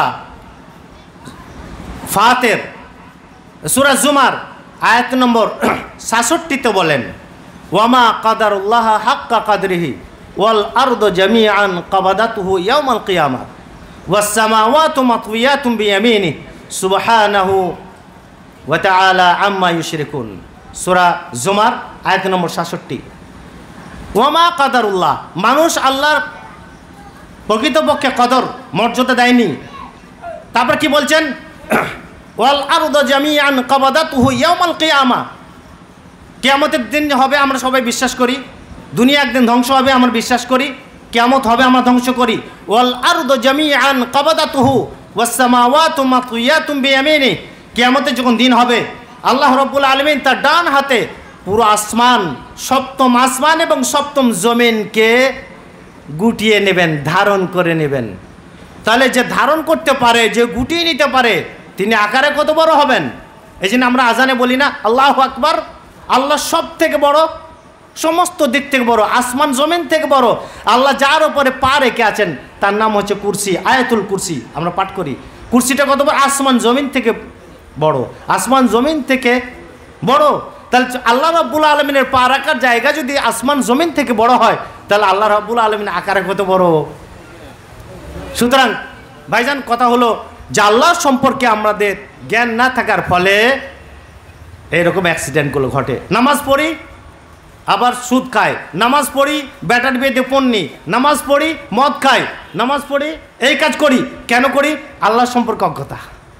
ফাতির, সূরা জুমার আয়াত নম্বর ৬৭-তে বলেন, ওয়ামা কাদারুল্লাহ হাক্কা কাদরিহি ওয়াল আরদু জামিআন কাবাদাতুহু ইয়াওমাল কিয়ামাহ ওয়াস সামাওয়াতু মাতওয়াতুম বিয়ামিনিহি সুবহানাহু ওয়া তাআলা আম্মা ইউশরিকুন। সূরা জুমার আয়াত নম্বর ৬৭। ওয়ামা কাদারুল্লাহ, মানুষ আল্লাহর প্রকৃতপক্ষে কদর মর্যাদা দেয়নি। তারপর কি বলছেন? ওয়াল আরদু জামিআন কাবাদাতুহু ইয়াওমাল কিয়ামাহ, কিয়ামতের দিন হবে আমরা সবাই বিশ্বাস করি। দুনিয়া একদিন ধ্বংস হবে আমরা বিশ্বাস করি। কিয়ামত হবে আমরা ধ্বংস করি। ওয়াল আরদু জামিআন কাবাদাতুহু ওয়াস সামাওয়াতু মাতওয়াতুম বিয়ামিনিহি, কিয়ামতের যখন দিন হবে আল্লাহ রাব্বুল আলামিন তার ডান হাতে পুরো আসমান, সপ্তম আসমান এবং সপ্তম জমিনকে গুটিয়ে নেবেন, ধারণ করে নেবেন। তাহলে যে ধারণ করতে পারে, যে গুটিয়ে নিতে পারে, তিনি আকারে কত বড় হবেন? এই জন্য আমরা আজানে বলি না আল্লাহু আকবার। আল্লাহ সব থেকে বড়, সমস্ত দিক থেকে বড়, আসমান জমিন থেকে বড়। আল্লাহ যার উপরে পা রেখে আছেন তার নাম হচ্ছে কুরসি, আয়াতুল কুরসি আমরা পাঠ করি। কুরসিটা কত বড়? আসমান জমিন থেকে বড়, আসমান জমিন থেকে বড়। তাহলে আল্লাহ রাব্বুল আলামিনের পা রাখার জায়গা যদি আসমান জমিন থেকে বড় হয়, তাহলে আল্লাহ রাব্বুল আলামিন আকারে কত বড়। সুতরাং ভাইজান কথা হলো যে আল্লাহর সম্পর্কে আমাদের জ্ঞান না থাকার ফলে এইরকম অ্যাক্সিডেন্টগুলো ঘটে। নামাজ পড়ি আবার সুদ খায়, নামাজ পড়ি ব্যাটার বিয়েতে পণ্যি, নামাজ পড়ি মদ খাই, নামাজ পড়ি এই কাজ করি। কেন করি? আল্লাহ সম্পর্কে অজ্ঞতা,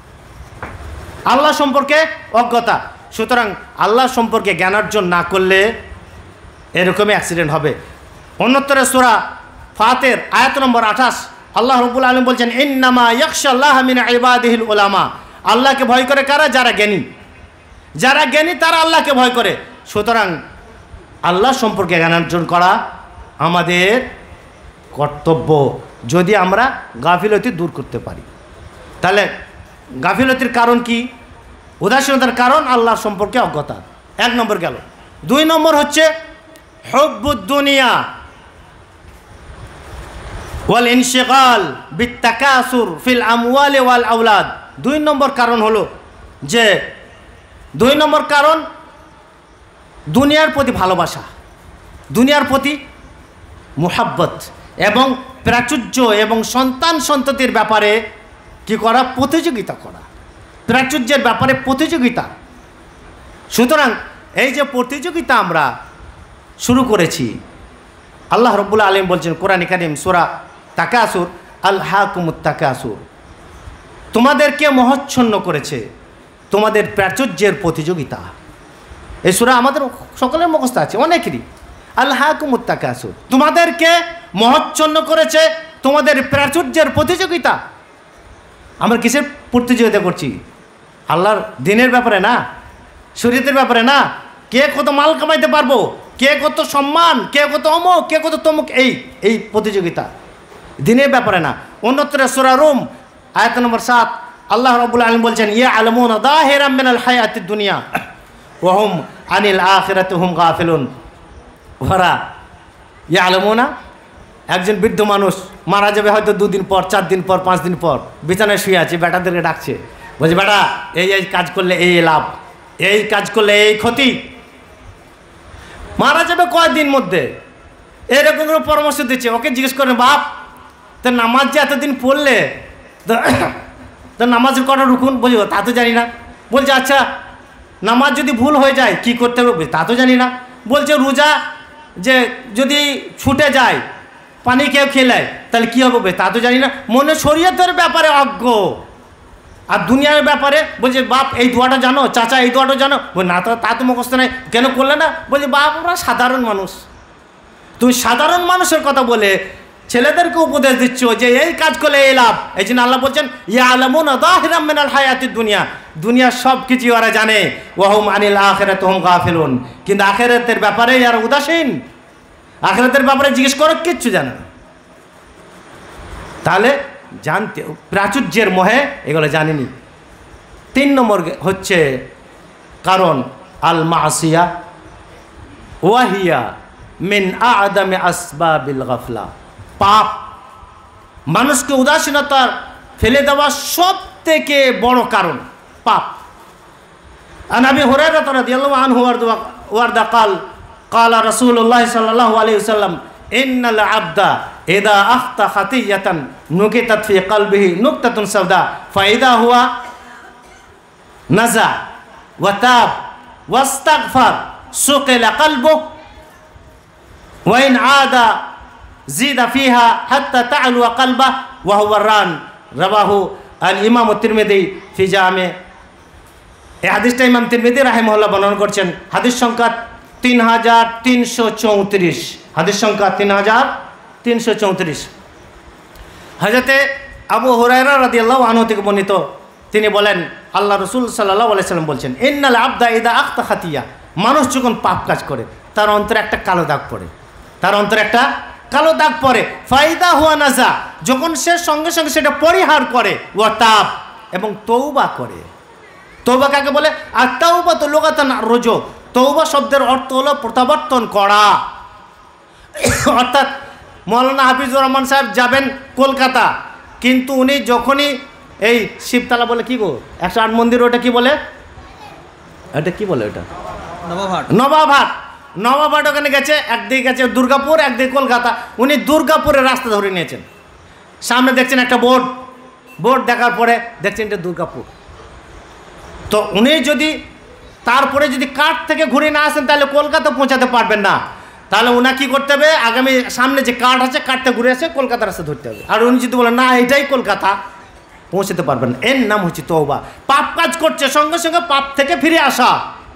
আল্লাহ সম্পর্কে অজ্ঞতা। সুতরাং আল্লাহ সম্পর্কে জ্ঞানার্জন না করলে এরকমই অ্যাক্সিডেন্ট হবে। অন্যত্র সূরা ফাতির আয়াত নম্বর ২৮ আল্লাহ রাব্বুল আলামিন বলছেন, ইন্নামা ইয়াখশাল্লাহ মিন ইবাদিহিল উলামা, আল্লাহকে ভয় করে কারা? যারা জ্ঞানী। যারা জ্ঞানী তারা আল্লাহকে ভয় করে। সুতরাং আল্লাহ সম্পর্কে জ্ঞানার্জন করা আমাদের কর্তব্য, যদি আমরা গাফিলতি দূর করতে পারি। তাহলে গাফিলতির কারণ কি? উদাসীনতার কারণ আল্লাহ সম্পর্কে অজ্ঞতা। ১ নম্বর গেল। ২ নম্বর হচ্ছে হুব্বুদ দুনিয়া ওয়াল ইনশিগাল বিত্তাকাসুর ফিল আমওয়ালি ওয়াল আওলাদ। ২ নম্বর কারণ হলো যে ২ নম্বর কারণ দুনিয়ার প্রতি ভালোবাসা, দুনিয়ার প্রতি মুহাব্বত এবং প্রাচুর্য এবং সন্তান সন্ততির ব্যাপারে কি করা? প্রতিযোগিতা করা, প্রাচুর্যের ব্যাপারে প্রতিযোগিতা। সুতরাং এই যে প্রতিযোগিতা আমরা শুরু করেছি, আল্লাহ রাব্বুল আলামিন বলছেন কোরআনে কারীম সূরা তাকাসুর, আলহাকুমুত তাকাসুর, তোমাদেরকে মোহচ্ছন্ন করেছে তোমাদের প্রাচুর্যের প্রতিযোগিতা। এই সূরা আমাদের সকলের মুখস্থ আছে, অনেকেরই। আলহাকুমুত তাকাসুর, তোমাদেরকে মোহচ্ছন্ন করেছে তোমাদের প্রাচুর্যের প্রতিযোগিতা। আমরা কিসের প্রতিযোগিতা করছি? আল্লাহর দিনের ব্যাপারে না, শরীয়তের ব্যাপারে না। কে কত মাল কামাইতে পারবো, কে কত সম্মান, কে কত অমুক, কে কত তমুক, এই প্রতিযোগিতা দিনের ব্যাপারে না। অন্যত্র সূরা রুম আয়াত নম্বর ৭ আল্লাহ রাব্বুল আলামিন বলছেন, ইয়ালামুনা যাহিরাম মিনাল হায়াতিদ দুনিয়া ওয়া হুম আনিল আখিরাতি হুম গাফিলুন। ওরা ইয়ালামুনা, একজন বৃদ্ধ মানুষ মারা যাবে হয়তো ২ দিন পর, ৪ দিন পর, ৫ দিন পর, বিছানায় শুয়ে আছে, বেটাদেরকে ডাকছে, বলছে বেটা এই কাজ করলে এই লাভ, এই কাজ করলে এই ক্ষতি। মারা যাবে কয়েকদিন মধ্যে, এরকম করে পরামর্শ দিচ্ছে। ওকে জিজ্ঞেস করেন, বাপ তো নামাজ যে এতদিন পড়লে তো নামাজের কটা রুকুন? বলছি তা তো জানি না। বলছে আচ্ছা নামাজ যদি ভুল হয়ে যায় কি করতে হবে? তা তো জানি না। বলছে রোজা যে যদি ছুটে যায়, পানি কেউ খেলে তাহলে কী হবে? তা তো জানি না। মনে শরীয়তের ব্যাপারে অজ্ঞ, আর দুনিয়ার ব্যাপারে বলছে বাপ এই দোয়াটা জানো, চাচা এই দোয়াটা জানো? বল না, তা তো মুখস্থ নাই, কেন করলে না? বলছে বাপ আমরা সাধারণ মানুষ। তুমি সাধারণ মানুষের কথা বলে ছেলেদেরকে উপদেশ দিচ্ছ যে এই কাজ করলে এই লাভ। এই জন্য আল্লাহ বলছেন ইয়ালামুনা যাহিরাম মিনাল হায়াতিদ দুনিয়া, দুনিয়ার সব কিছু ওরা জানে, ওয়া হুম আনিল আখিরাতি হুম গাফিলুন, কিন্তু আখিরাতের ব্যাপারে এরা উদাসীন, আখিরাতের ব্যাপারে জিজ্ঞেস করার কিচ্ছু জানে না। তাহলে জানতে প্রাচুর্যের মোহে এগুলো জানেনি। 3 নম্বর হচ্ছে কারণ আল মাসিয়া ওয়াহিয়া মিন আ'দামি আসবাবিল গাফলা, পাপ মানুষকে উদাসীনতার ফেলে দেওয়ার সব থেকে বড় কারণ পাপ। আন আবি হুরায়রা রাদিয়াল্লাহু আনহু ওয়ারদা ক্বালা রাসূলুল্লাহ সাল্লাল্লাহু আলাইহি ওয়াসাল্লাম ইন্নাল আবদা ইযা আখতা খাতিয়াতান নুকিতাত ফি কলবিহি নুকতাতুন সাওদা ফাইদা হুয়া নাজা ওয়া তাব ওয়াস্তাগফার সুকিলা কলবুহু ওয়া ইন আদা জিদা ফিহা হাত্তা তা'লু কলবাহু ওয়া হুয়া রান, রাওয়াহু আল ইমাম তিরমিজি ফি জামে। এই হাদিসটা ইমাম তিরমিজি রাহিমাহুল্লাহ বর্ণনা করছেন। হাদিস সংখ্যা 3334, হাদিস সংখ্যা 3334। হযরতে আবু হুরায়রা রাদিয়াল্লাহু আনহু থেকে বর্ণিত, তিনি বলেন আল্লাহ রাসূল সাল্লাল্লাহু আলাইহি সাল্লাম বলছেন ইন্নাল আবদা ইযা আখতা খাতিয়া, মানুষ যখন পাপ কাজ করে তার অন্তরে একটা কালো দাগ পড়ে, তার অন্তরে একটা কালো দাগ পড়ে। ফাইদা হুয়া নাজা, যখন সে সঙ্গে সঙ্গে সেটা পরিহার করে, ওয়া তাব, এবং তওবা করে। তওবা কাকে বলে? আর তাওবা তো লুগাতান রুজু, তওবা শব্দের অর্থ হলো প্রত্যাবর্তন করা। অর্থাৎ মৌলানা হাফিজুর রহমান সাহেব যাবেন কলকাতা, কিন্তু উনি যখনই এই শিবতলা বলে কি গো 108 মন্দির, ওটা কি বলে, এটা কি বলে, ওটা নবাবহাট, নবাবহাট ওখানে গেছে, একদিকে গেছে দুর্গাপুর, একদিকে কলকাতা। উনি দুর্গাপুরের রাস্তা ধরে নিয়েছেন। সামনে দেখছেন একটা বোর্ড দেখার পরে দেখছেন এটা দুর্গাপুর। তো উনি যদি তারপরে যদি কাঠ থেকে ঘুরে না আসেন তাহলে কলকাতা পৌঁছাতে পারবেন না। তাহলে ওনা কি করতে হবে, আগামী সামনে যে কাঠ আছে কাঠটা ঘুরে এসে কলকাতার রাস্তা ধরতে হবে। আর উনি যদি বলেন না এটাই কলকাতা, পৌঁছাতে পারবেন না। এর নাম হচ্ছে তওবা। পাপ কাজ করছে, সঙ্গে সঙ্গে পাপ থেকে ফিরে আসা,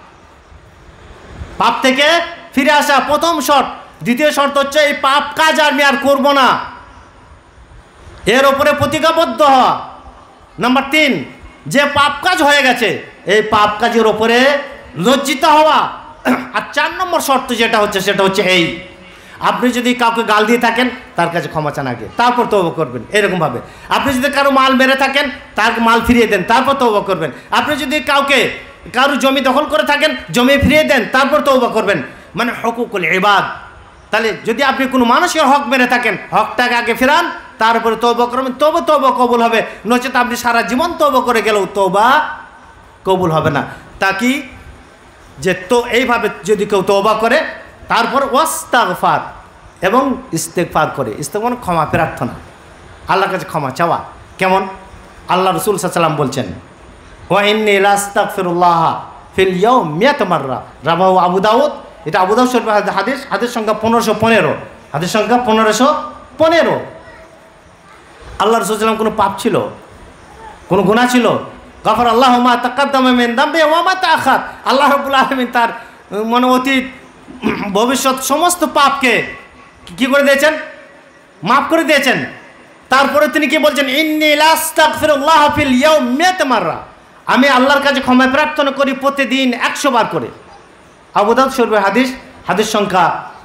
পাপ থেকে ফিরে আসা প্রথম শর্ত। দ্বিতীয় শর্ত হচ্ছে এই পাপ কাজ আমি আর করব না, এর ওপরে প্রতিজ্ঞাবদ্ধ হওয়া। নাম্বার 3, যে পাপ কাজ হয়ে গেছে এই পাপ কাজের ওপরে লজ্জিত হওয়া। আর 4 নম্বর শর্ত যেটা হচ্ছে সেটা হচ্ছে এই, আপনি যদি কাউকে গাল দিয়ে থাকেন তার কাছে ক্ষমা চান আগে, তারপর তওবা করবেন। এরকমভাবে আপনি যদি কারো মাল মেরে থাকেন তার মাল ফিরিয়ে দেন, তারপর তওবা করবেন। আপনি যদি কারো জমি দখল করে থাকেন জমি ফিরিয়ে দেন, তারপর তওবা করবেন। মানে হুকুকুল ইবাদ। তাহলে যদি আপনি কোনো মানুষের হক মেরে থাকেন, হকটাকে আগে ফেরান, তারপরে তওবা করবেন, তবে তওবা কবুল হবে। নচেত আপনি সারা জীবন তওবা করে গেলেও তওবা কবুল হবে না। তা কি যে তো এইভাবে যদি কেউ তওবা করে, তারপর ওয়াস্তাগফার এবং ইস্তেগফার করে। ইস্তেগফার ক্ষমা প্রার্থনা, আল্লাহর কাছে ক্ষমা চাওয়া। কেমন? আল্লাহ রাসূল সাল্লাল্লাহু আলাইহি ওয়াসাল্লাম বলছেন ওয়া ইন্নী লাস্তাগফিরুল্লাহ ফিল ইয়াউম 100 মাররা, রাওয়াহু আবু দাউদ। এটা আবু দাউদ শরীফের হাদিস, হাদিস সংখ্যা 1515, হাদিস সংখ্যা 1515। আল্লাহ রাসূল সাল্লাল্লাহু আলাইহি ওয়াসাল্লাম কোনো পাপ ছিল, কোনো গুনাহ ছিল? গাফারাল্লাহু মা তাকাদ্দামা মিন যামবি ওয়া মা তাআখার। আল্লাহ রাব্বুল আলামিন তার অতীত ভবিষ্যৎ সমস্ত পাপকে কি করে দিয়েছেন? মাফ করে দিয়েছেন। তারপরে তিনি কি বলছেন? ইন্নী লাস্তাগফিরুল্লাহ ফিল ইয়াউম 100 মাররা, আমি আল্লাহর কাছে ক্ষমা প্রার্থনা করি প্রতিদিন 100 বার করে। আবু দাউদ শরীফের হাদিস, হাদিস সংখ্যা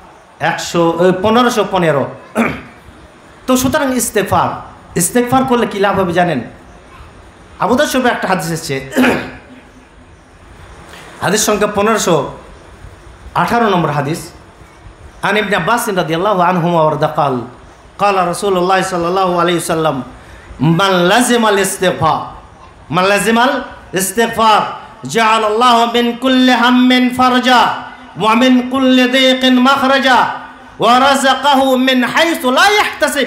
1515। তো সুতরাং ইস্তেগফার করলে কি লাভ হবে জানেন? আবু দাউদ শরীফের একটা হাদিস এসেছে, হাদিস সংখ্যা 1518 নম্বর হাদিস। আন ইবনে আব্বাস রাদিয়াল্লাহু আনহুমা ওয়ারদা قال رسول الله صلى الله عليه وسلم من لزم الاستغفار جعل الله من كل هم فرجا ومن كل ضيق مخرجا ورزقه من حيث لا يحتسب।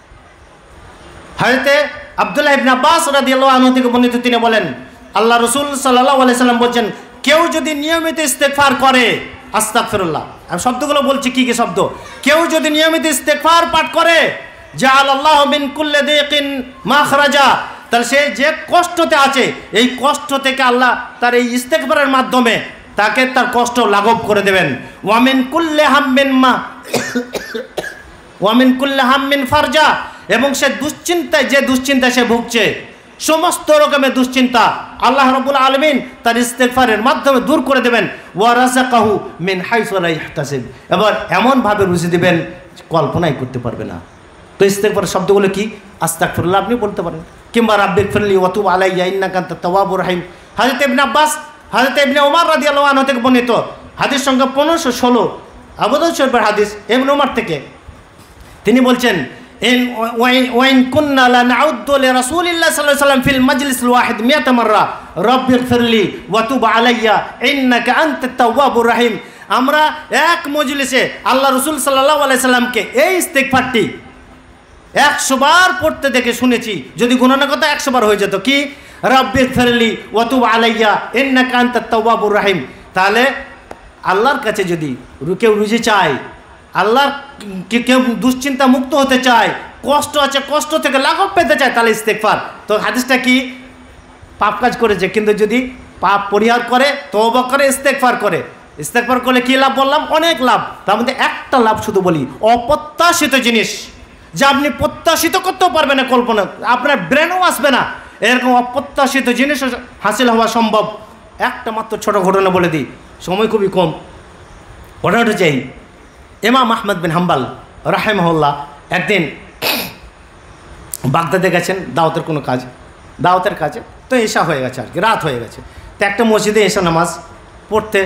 হযরত আব্দুল্লাহ ইবনে আব্বাস রাদিয়াল্লাহু আনহু থেকে বর্ণিত, তিনি বলেন আল্লাহ রাসূল সাল্লাল্লাহু আলাইহি সাল্লাম বলেন, কেউ যদি নিয়মিত ইস্তেগফার করে, আস্তাগফিরুল্লাহ, আমি শব্দগুলো বলছি কি কি শব্দ। কেউ যদি নিয়মিত ইস্তেগফার পাঠ করে, জাআলাল্লাহু মিন কুল্লি দিকিন মাখরাজা, তাহলে সে যে কষ্টতে আছে এই কষ্ট থেকে আল্লাহ তার এই ইস্তেগফারের মাধ্যমে তাকে তার কষ্ট লাঘব করে দেবেন। ওয়া মিন কুল্লি হাম্মিন ওয়া মিন কুল্লি হাম্মিন ফারজা, এবং সে দুশ্চিন্তায়, যে দুশ্চিন্তায় সে ভুগছে, সমস্ত রকমের দুশ্চিন্তা আল্লাহ রাব্বুল আলামিন তার ইস্তেগফারের মাধ্যমে দূর করে দেবেন। ওয়া রাযাকাহু মিন হাইসু লা ইয়াহতাসিব, এবার এমনভাবে রুজি দেবেন কল্পনাই করতে পারবে না। তো ইস্তেগফারের শব্দগুলো কি? আস্তাগফিরুল্লাহ আপনি বলতে পারেন, কিংবা রাব্বিগফিরলি ওয়া তুব আলাইয়া ইন্নাকা আনতাত তাওয়াবুর রাহিম। হযরত ইবনে আব্বাস, হযরত ইবনে ওমর রাদিয়াল্লাহু আনহু থেকে বর্ণিত, হাদিস সংখ্যা 1516, আবু দাউদ শরীফের হাদিস, ইবনে ওমর থেকে, তিনি বলছেন ওয়াইন কুন্না লা নাউদ্দু লিরাসূলিল্লাহ সাল্লাল্লাহু আলাইহি ওয়াসাল্লাম ফিল মাজলিসিল ওয়াহিদ 100 মাররা রাব্বিগফিরলি ওয়া তুব আলাইয়া ইন্নাকা আনতাত তাওয়াবুর রাহিম। আমরা এক মজলিসে আল্লাহ রাসূল সাল্লাল্লাহু আলাইহি সাল্লামকে এই ইস্তেগফারটি 100 বার পড়তে দেখে শুনেছি। যদি গুণনা কথা 100 বার হয়ে যেত, কি রাব্বিগফিরলি ওয়া তুব আলাইয়া ইন্নাকা আনতাত তাওয়াবুর রাহিম। তাহলে আল্লাহর কাছে যদি কেউ রুজি চায়, আল্লাহর কেউ দুশ্চিন্তা মুক্ত হতে চায়, কষ্ট আছে কষ্ট থেকে লাঘব পেতে চায়, তাহলে ইস্তেগফার। তো হাদিসটা কি? পাপ কাজ করেছে, কিন্তু যদি পাপ পরিহার করে, তওবা করে, ইস্তেগফার করে, ইস্তেগফার করলে কী লাভ বললাম? অনেক লাভ। তার মধ্যে একটা লাভ শুধু বলি, অপ্রত্যাশিত জিনিস যা আপনি প্রত্যাশিত করতেও পারবেন না, কল্পনা আপনার ব্রেনও আসবে না, এরকম অপ্রত্যাশিত জিনিস হাসিল হওয়া সম্ভব। একটা মাত্র ছোট ঘটনা বলে দিই, সময় খুবই কম। ঘটনাটা চাই, ইমাম আহমদ বিন হাম্বল রাহিমাহুল্লাহ একদিন বাগদাদে গেছেন দাওয়াতের কোনো কাজ, দাওয়াতের কাজে। তো এশা হয়ে গেছে, আর কি রাত হয়ে গেছে। তো একটা মসজিদে এশা নামাজ পড়তে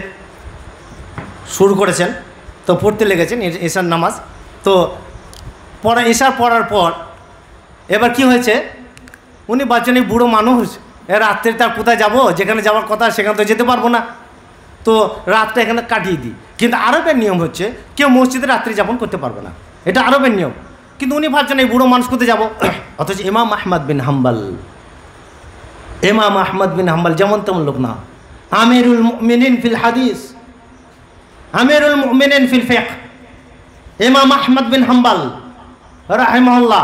শুরু করেছেন, তো পড়তে লেগেছেন এশার নামাজ। তো পড়া, এশার পড়ার পর এবার কি হয়েছে, উনি বাচ্চা নেই, বুড়ো মানুষ, রাত্রে তার কোথায় যাব, যেখানে যাওয়ার কথা সেখানে তো যেতে পারবো না, তো রাতটা এখানে কাটিয়ে দিই। কিন্তু আরবের নিয়ম হচ্ছে কেউ মসজিদে রাত্রি যাপন করতে পারবে না, এটা আরবের নিয়ম। কিন্তু উনি ভাবছেন এই বুড়ো মানুষ কোথায় যাবো। অথচ ইমাম আহমদ বিন হাম্বল, ইমাম আহমদ বিন হাম্বল যেমন তেমন লোক না, আমিরুল মুমিনিন ফিল হাদিস, আমিরুল মুমিনিন ফিল ফিকহ, ইমাম আহমদ বিন হাম্বল রাহিমাহুল্লাহ।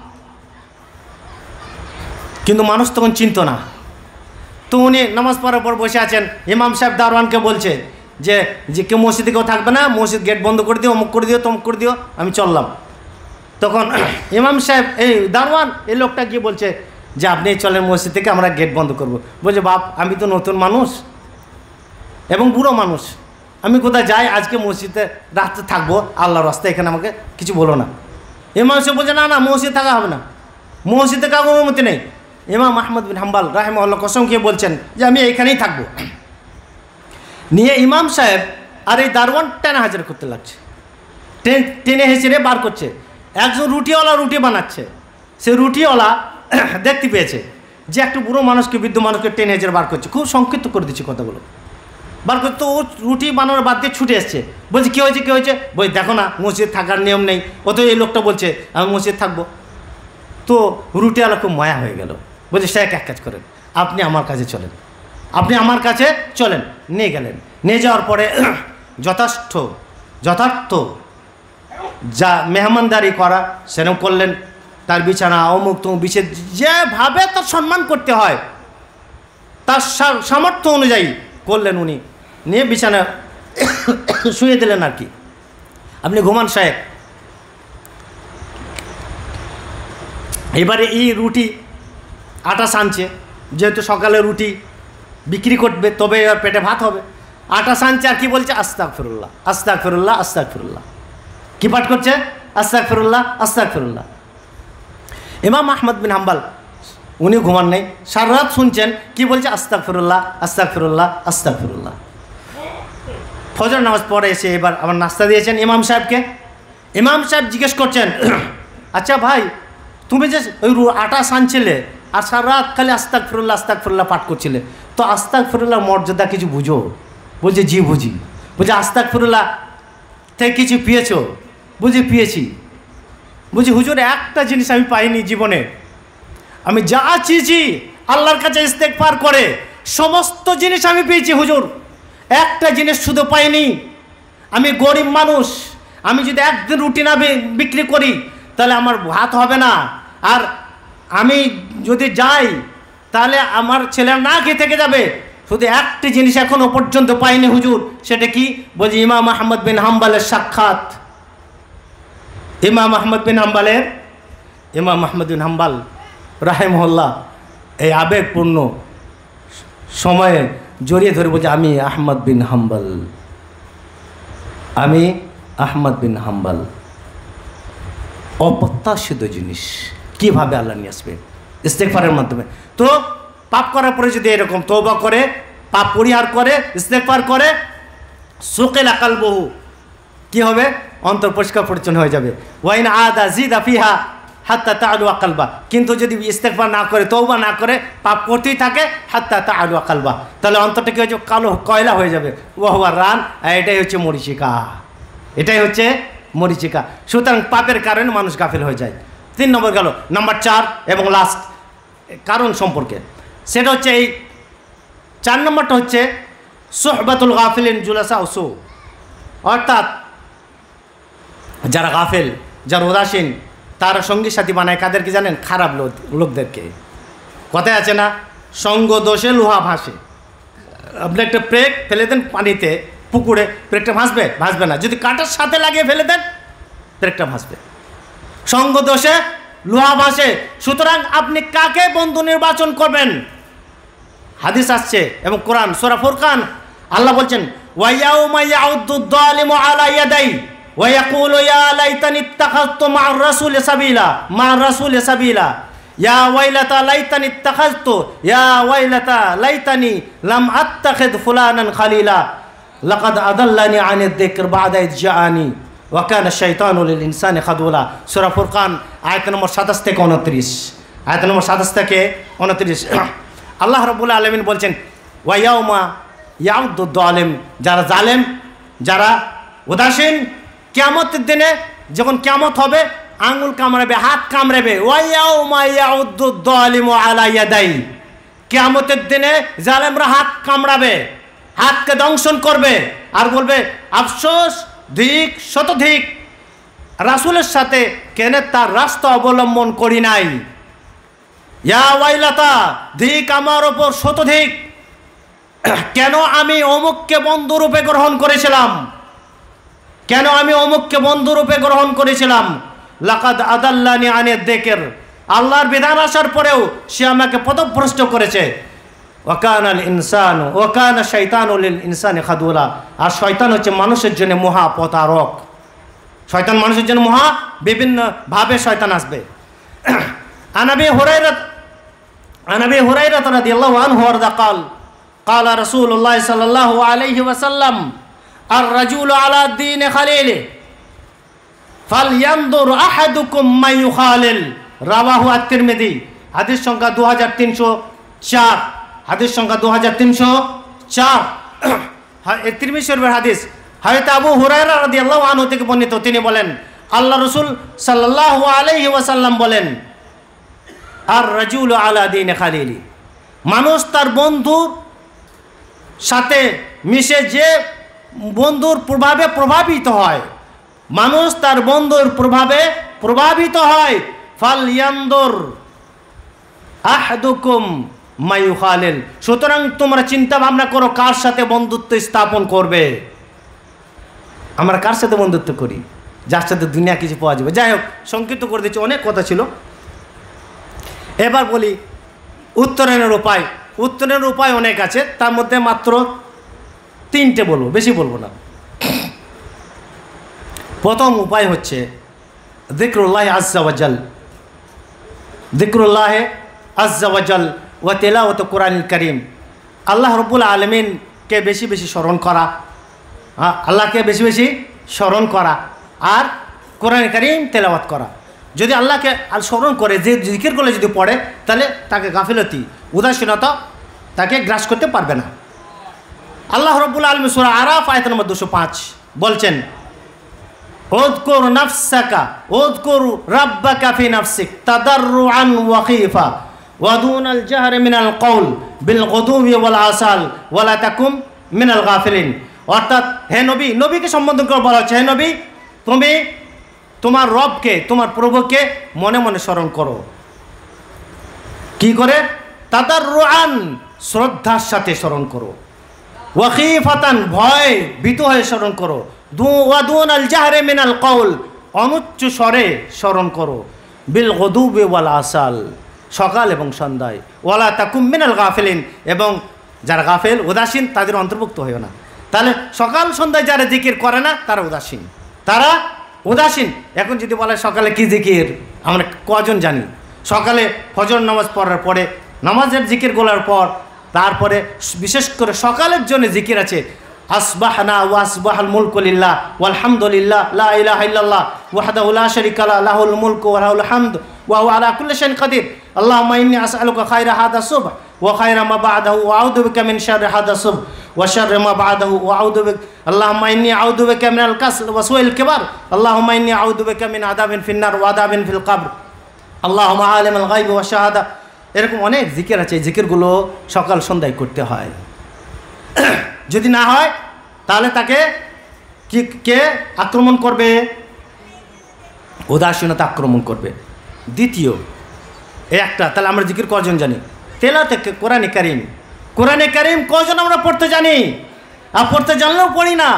কিন্তু মানুষ তখন চিনত না। তো উনি নামাজ পড়ার পর বসে আছেন, ইমাম সাহেব দারওয়ানকে বলছে যে কেউ মসজিদে কেউ থাকবে না, মসজিদ গেট বন্ধ করে দিও, অমুক করে দিও, তমুক করে দিও, আমি চললাম। তখন ইমাম সাহেব, এই দারওয়ান, এই লোকটা গিয়ে বলছে যে আপনি চলেন মসজিদ থেকে, আমরা গেট বন্ধ করবো। বলছে বাপ, আমি তো নতুন মানুষ এবং বুড়ো মানুষ, আমি কোথায় যাই, আজকে মসজিদে রাত্রে থাকবো, আল্লাহর রাস্তায়, এখানে আমাকে কিছু বলো না। ইমাম সাহেব বলছে না না, মসজিদে থাকা হবে না, মসজিদে কাউকে অনুমতি নেই। ইমাম আহমদ বিন হাম্বল রাহিমাহুল্লাহ কসম খেয়ে বলছেন যে আমি এইখানেই থাকবো। নিয়ে ইমাম সাহেব আর এই দারওয়ান টেনে হাজির করতে লাগছে, টেনে হেঁচড়ে বার করছে। একজন রুটিওয়ালা রুটি বানাচ্ছে, সে রুটিওয়ালা দেখতে পেয়েছে যে একটু বুড়ো মানুষকে, বৃদ্ধ মানুষকে টেনে হেঁচড়ে বার করছে। খুব সংক্ষিপ্ত করে দিচ্ছে কথাগুলো, বার করতে ও রুটি বানানোর বাদ দিয়ে ছুটে এসছে। বলছে কী হয়েছে, কী হয়েছে? বই দেখো না, মসজিদ থাকার নিয়ম নেই। অত এই লোকটা বলছে আমি মসজিদ থাকবো। তো রুটিওয়ালা খুব মায়া হয়ে গেল, বলছে সে এক কাজ করেন, আপনি আমার কাছে চলেন, আপনি আমার কাছে চলেন। নিয়ে গেলেন, নিয়ে যাওয়ার পরে যথার্থ যা মেহমানদারি করা সেরকম করলেন। তার বিছানা অমুক তমুক বিছেদ, যেভাবে তার সম্মান করতে হয় তার সামর্থ্য অনুযায়ী করলেন। উনি নিয়ে বিছানা শুয়ে দিলেন আর কি, আপনি ঘুমান সাহেব। এবারে এই রুটি আটা সানছে, যেহেতু সকালে রুটি বিক্রি করবে তবে এবার পেটে ভাত হবে, আটা সানছে। আর কি বলছে? আস্তাগফিরুল্লাহ, আস্তাগফিরুল্লাহ, আস্তাগফিরুল্লাহ। কি পাঠ করছে? আস্তাগফিরুল্লাহ, আস্তাগফিরুল্লাহ। ইমাম আহমদ বিন হাম্বল উনি ঘুমান নেই, সারা রাত শুনছেন কি বলছে, আস্তাগফিরুল্লাহ, আস্তাগফিরুল্লাহ, আস্তাগফিরুল্লাহ। ফজর নামাজ পড়ে এসে এবার আবার নাস্তা দিয়েছেন ইমাম সাহেবকে। ইমাম সাহেব জিজ্ঞেস করছেন, আচ্ছা ভাই, তুমি যে ওই আটা সানছিলে আর সারা রাত খালি আস্তাগফিরুল্লাহ, আস্তাগফিরুল্লাহ পাঠ করছিলে, তো আস্তাগফিরুল্লাহ মর্যাদা কিছু বুঝো? বলছে জি বুঝি। বলছে আস্তাগফিরুল্লাহ থেকে কিছু পেয়েছো? বুঝি পেয়েছি। বুঝি হুজুর, একটা জিনিস আমি পাইনি জীবনে, আমি যা চেয়েছি আল্লাহর কাছে ইস্তেগফার করে সমস্ত জিনিস আমি পেয়েছি হুজুর, একটা জিনিস শুধু পাইনি, আমি গরিব মানুষ, আমি যদি একদিন রুটি না বিক্রি করি তাহলে আমার ভাত হবে না, আর আমি যদি যাই তাহলে আমার ছেলেরা না খেয়ে থেকে যাবে। শুধু একটি জিনিস এখনো পর্যন্ত পাইনি হুজুর, সেটা কি? বলছি ইমাম আহমদ বিন হাম্বলের সাক্ষাৎ। ইমাম আহমদ বিন হাম্বাল রাহিমাহুল্লাহ এই আবেগপূর্ণ সময়ে জড়িয়ে ধরে বলছে, আমি আহমদ বিন হাম্বাল। অপ্রত্যাশিত জিনিস কিভাবে আল্লাহ নিয়ে আসবে ইস্তেগফারের মাধ্যমে। তো পাপ করার পরে যদি এরকম তওবা করে, পাপ পরিহার করে, ইস্তেগফার করে, সুকিলা কালবুহু, কি হবে? অন্তর পরিষ্কার পরিচ্ছন্ন হয়ে যাবে। ওয়াইন আদা জিদা ফিহা হাত্তা তাআলু কালবা, কিন্তু যদি ইস্তেগফার না করে, তওবা না করে, পাপ করতেই থাকে, হাত্তা তাআলু কালবা, তাহলে অন্তরটা কি হয়ে যাবে? কালো কয়লা হয়ে যাবে। ওয়াহুয়া রান, এটাই হচ্ছে মরিচিকা। সুতরাং পাপের কারণে মানুষ গাফিল হয়ে যায়। 3 নম্বর গেল। নাম্বার 4 এবং লাস্ট কারণ সম্পর্কে, সেটা হচ্ছে এই 4 নম্বরটা হচ্ছে সুহবাতুল গাফিলিন জুলাসা উসু, অর্থাৎ যারা গাফেল, যারা উদাসীন, তারা সঙ্গী সাথী বানায় কাদেরকে জানেন? খারাপ লোকদেরকে। কথায় আছে না, সঙ্গ দোষে লোহা ভাসে। আপনি একটা প্রেক ফেলে দেন পানিতে, পুকুরে, প্রেকটা ভাসবে না। যদি কাঁটার সাথে লাগিয়ে ফেলে দেন, প্রেকটা ভাসবে। সঙ্গ দোষে লোহা ভাসে। সুতরাং আপনি কাকে বন্ধু নির্বাচন করবেন? হাদিস আসছে এবং কোরআন সূরা ফুরকান আল্লাহ বলছেন, ওয়ায়াউমা ইয়াউদ্দুদ যালিমু আলা ইয়াদাই ওয়া ইয়াকুলু ইয়া লাইতানি ইত্তাখাযতু মা'আর রাসূলি সাবিলা ইয়া ওয়াইলাতা লাইতানি ইত্তাখাযতু ইয়া ওয়াইলাতা লাইতানি লাম আত্তাখিদ ফুলানান খালিলা লাকাদ আদাল্লানি আনিদ যিকর বা'দা ইয জাআনি ওয়া কানা আশ-শাইতানু লিল ইনসানি খাযুলা। সূরা ফুরকান আয়াত নম্বর 27 থেকে 29। আয়াত নম্বর 27 থেকে 29 আল্লাহ রাব্বুল আলামিন বলছেন, ওয়া ইয়াউমা ইয়াউদ্দুদ যালিম, যারা জালেম, যারা উদাসীন, কিয়ামতের দিনে যখন কিয়ামত হবে, আঙ্গুল কামড়াবে, হাত কামড়াবে। ওয়া ইয়াউমা ইয়াউদ্দুদ যালিমু আলা ইয়াদাই, কিয়ামতের দিনে জালেমরা হাত কামড়াবে, হাতকে দংশন করবে আর বলবে, আফসোস, ধিক, শতধিক, রাসূলের সাথে কেন তার রাস্তা অবলম্বন করি নাই। ইয়া ওয়াইলাতা, ধিক আমার ওপর, শতধিক, কেন আমি অমুককে বন্ধুরূপে গ্রহণ করেছিলাম। লাকাদ আদাল্লানি আনিদ যিকর, আল্লাহর বিধান আসার পরেও সে আমাকে পথভ্রষ্ট করেছে। ওয়া কানা শাইতানু লিল ইনসানি খাযুলা, আর শয়তান হচ্ছে মানুষের জন্য মহা প্রতারক। শয়তান মানুষের জন্য মহা বিভিন্ন ভাবে শয়তান আসবে। আনাবি হুরায়রা রাদিয়াল্লাহু আনহু ওয়ারদা قال رسول الله صلى الله عليه وسلم الرجل على الدين خليله فلينظر احدكم من يخالل رواه الترمذي। হাদিস সংখ্যা 2304, হাদিস সংখ্যা 2304, তিরমিজি শরীফের হাদিস। হযরত আবু হুরায়রা রাদিয়াল্লাহু আনহু থেকে বর্ণিত, তিনি বলেন, আল্লাহ রাসূল সাল্লাল্লাহু আলাইহি ওয়াসাল্লাম বলেন, আর রাজুলু আলা দীনি খালিলি, মানুষ তার বন্ধুর সাথে মিশে যে বন্ধুর প্রভাবে প্রভাবিত হয়, মানুষ তার বন্ধুর প্রভাবে প্রভাবিত হয়। ফালয়ানদুর আহাদুকুম মা ইউখালিল, সুতরাং তোমরা চিন্তা ভাবনা করো কার সাথে বন্ধুত্ব স্থাপন করবে। আমরা কার সাথে বন্ধুত্ব করি? যার সাথে দুনিয়া কিছু পাওয়া যাবে। যাই হোক, সংক্ষিপ্ত করে দিচ্ছি, অনেক কথা ছিল। এবার বলি উত্তরণের উপায়। উত্তরণের উপায় অনেক আছে, তার মধ্যে মাত্র 3টে বলবো, বেশি বলবো না। প্রথম উপায় হচ্ছে যিকরুল্লাহ আযজা ওয়া জাল ওয়া তিলাওয়াত কুরআনুল কারীম। আল্লাহ রাব্বুল আলামিনকে বেশি বেশি স্মরণ করা, আল্লাহকে বেশি বেশি স্মরণ করা, আর কুরআনুল কারীম তেলাওয়াত করা। যদি আল্লাহকে স্মরণ করে, যে জিকির করলে যদি পড়ে, তাহলে তাকে গাফিলতি, উদাসীনতা তাকে গ্রাস করতে পারবে না। আল্লাহ রাব্বুল আলামিন সূরা আরাফ আয়াত নম্বর 205 বলছেন, উযকুর নাফসাকা উযকুর রাব্বাকা ফি নাফসিক তাদাররুআন ওয়া খীফা ওয়া দুনাল জাহরি মিনাল কওল বিল গুদুবি ওয়াল আসাল ওয়া লা তাকুম মিনাল গাফিলিন। অর্থাৎ হে নবী, নবীকে সম্বোধন করে বলা হচ্ছে, হে নবী, তুমি তোমার রবকে, তোমার প্রভুকে মনে মনে স্মরণ করো। কি করে? তাদাররুআন, শ্রদ্ধার সাথে স্মরণ করো, ওয়া খীফাতান, ভয় ভীত হয়ে স্মরণ করো, ওয়া দুনাল জাহরি মিনাল কওল, অনুচ্চ স্বরে স্মরণ করো, বিল গদুবি ওয়াল আসাল, সকাল এবং সন্ধ্যায়, ওয়ালা তাকুম মিনাল গাফিলিন, এবং যারা গাফেল উদাসীন তাদের অন্তর্ভুক্ত হয়েও না। তাহলে সকাল সন্ধ্যায় যারা জিকির করে না তারা উদাসীন, তারা উদাসীন। এখন যদি বলে সকালে কি জিকির, আমরা কজন জানি? সকালে ফজর নামাজ পড়ার পরে, নামাজের জিকির গোলার পর, তারপরে বিশেষ করে সকালের জন্য জিকির আছে, আসবাহনা ওয়া আসবাহাল মুলকু লিল্লাহ ওয়ালহামদুলিল্লাহ লা ইলাহা ইল্লাল্লাহ ওয়াহদাহু লা শারীকা লাহু লাহুল মুলকু ওয়া লাহুল হামদ ওয়া হুয়া আলা কুল্লি শাইইন কাদির। আল্লাহুম্মা ইন্নী আসআলুকা খায়রা হাদা সুবহ ওয়া খায়রা মা বা'দাহু ওয়া আউযু বিকা মিন শাররি হাদা সুবহ ওয়া শাররি মা বা'দাহু ওয়া আউযু বিকা, আল্লাহুম্মা ইন্নী আউযু বিকা মিনাল কাসল ওয়া সুইল কিবার, আল্লাহুম্মা ইন্নী আউযু বিকা মিন আযাবিন ফিন-নার ওয়া আযাবিন ফিল কবর, আল্লাহুম্মা আলিমাল গায়বি ওয়া শাহাদা। এরকম অনেক জিকির আছে, জিকিরগুলো সকাল সন্ধ্যায় করতে হয়। যদি না হয় তাহলে তাকে কে আক্রমণ করবে? উদাসীনতা আক্রমণ করবে। দ্বিতীয় একটা, তাহলে আমরা জিকির কজন জানি? তেলাওয়াত কোরআনে কারীম, কোরআনে কারীম কজন আমরা পড়তে জানি? আর পড়তে জানলেও পড়ি না,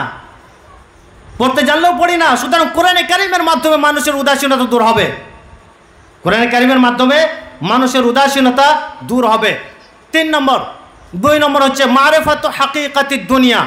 পড়তে জানলেও পড়ি না। সুতরাং কোরআনে কারীমের মাধ্যমে মানুষের উদাসীনতা দূর হবে, কোরআনে কারীমের মাধ্যমে মানুষের উদাসীনতা দূর হবে। 3 নম্বর, 2 নম্বর হচ্ছে মারিফাত হাকিকাতিদ দুনিয়া,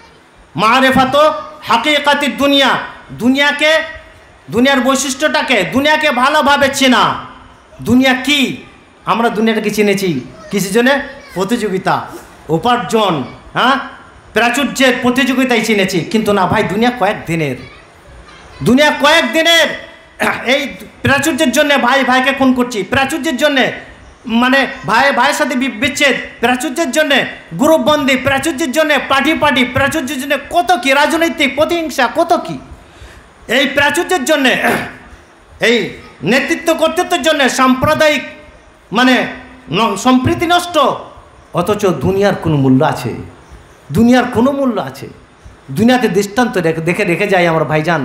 মারিফাত হাকিকাতিদ দুনিয়া, দুনিয়াকে, দুনিয়ার বৈশিষ্ট্যটাকে, দুনিয়াকে ভালোভাবে চেনা। দুনিয়া কি? আমরা দুনিয়াটাকে চিনেছি কিসের জন্য? প্রতিযোগিতা, উপার্জন, প্রাচুর্যের প্রতিযোগিতায় চিনেছি। কিন্তু না ভাই, দুনিয়া কয়েকদিনের, দুনিয়া কয়েকদিনের। এই প্রাচুর্যের জন্য ভাই ভাইকে খুন করছি, প্রাচুর্যের জন্যে মানে ভাই ভাইয়ের সাথে বিচ্ছেদ, প্রাচুর্যের জন্যে গ্রুপবন্দি, প্রাচুর্যের জন্যে পার্টি, প্রাচুর্যের জন্য কত কি, রাজনৈতিক প্রতিহিংসা, কত কি। এই প্রাচুর্যের জন্যে, এই নেতৃত্ব কর্তৃত্বের জন্যে সাম্প্রদায়িক মানে সম্প্রীতি নষ্ট। অথচ দুনিয়ার কোনো মূল্য আছে? দুনিয়ার কোনো মূল্য আছে? দুনিয়াতে দৃষ্টান্ত দেখে রেখে যাই আমরা ভাইজান,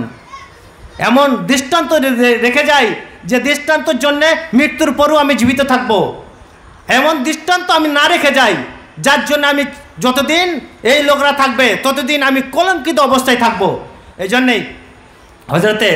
এমন দৃষ্টান্ত রেখে যাই যে দৃষ্টান্তর জন্যে মৃত্যুর পরও আমি জীবিত থাকব। এমন দৃষ্টান্ত আমি না রেখে যাই যার জন্য আমি যতদিন এই লোকরা থাকবে ততদিন আমি কলঙ্কিত অবস্থায় থাকব। এই জন্যেই হযরতে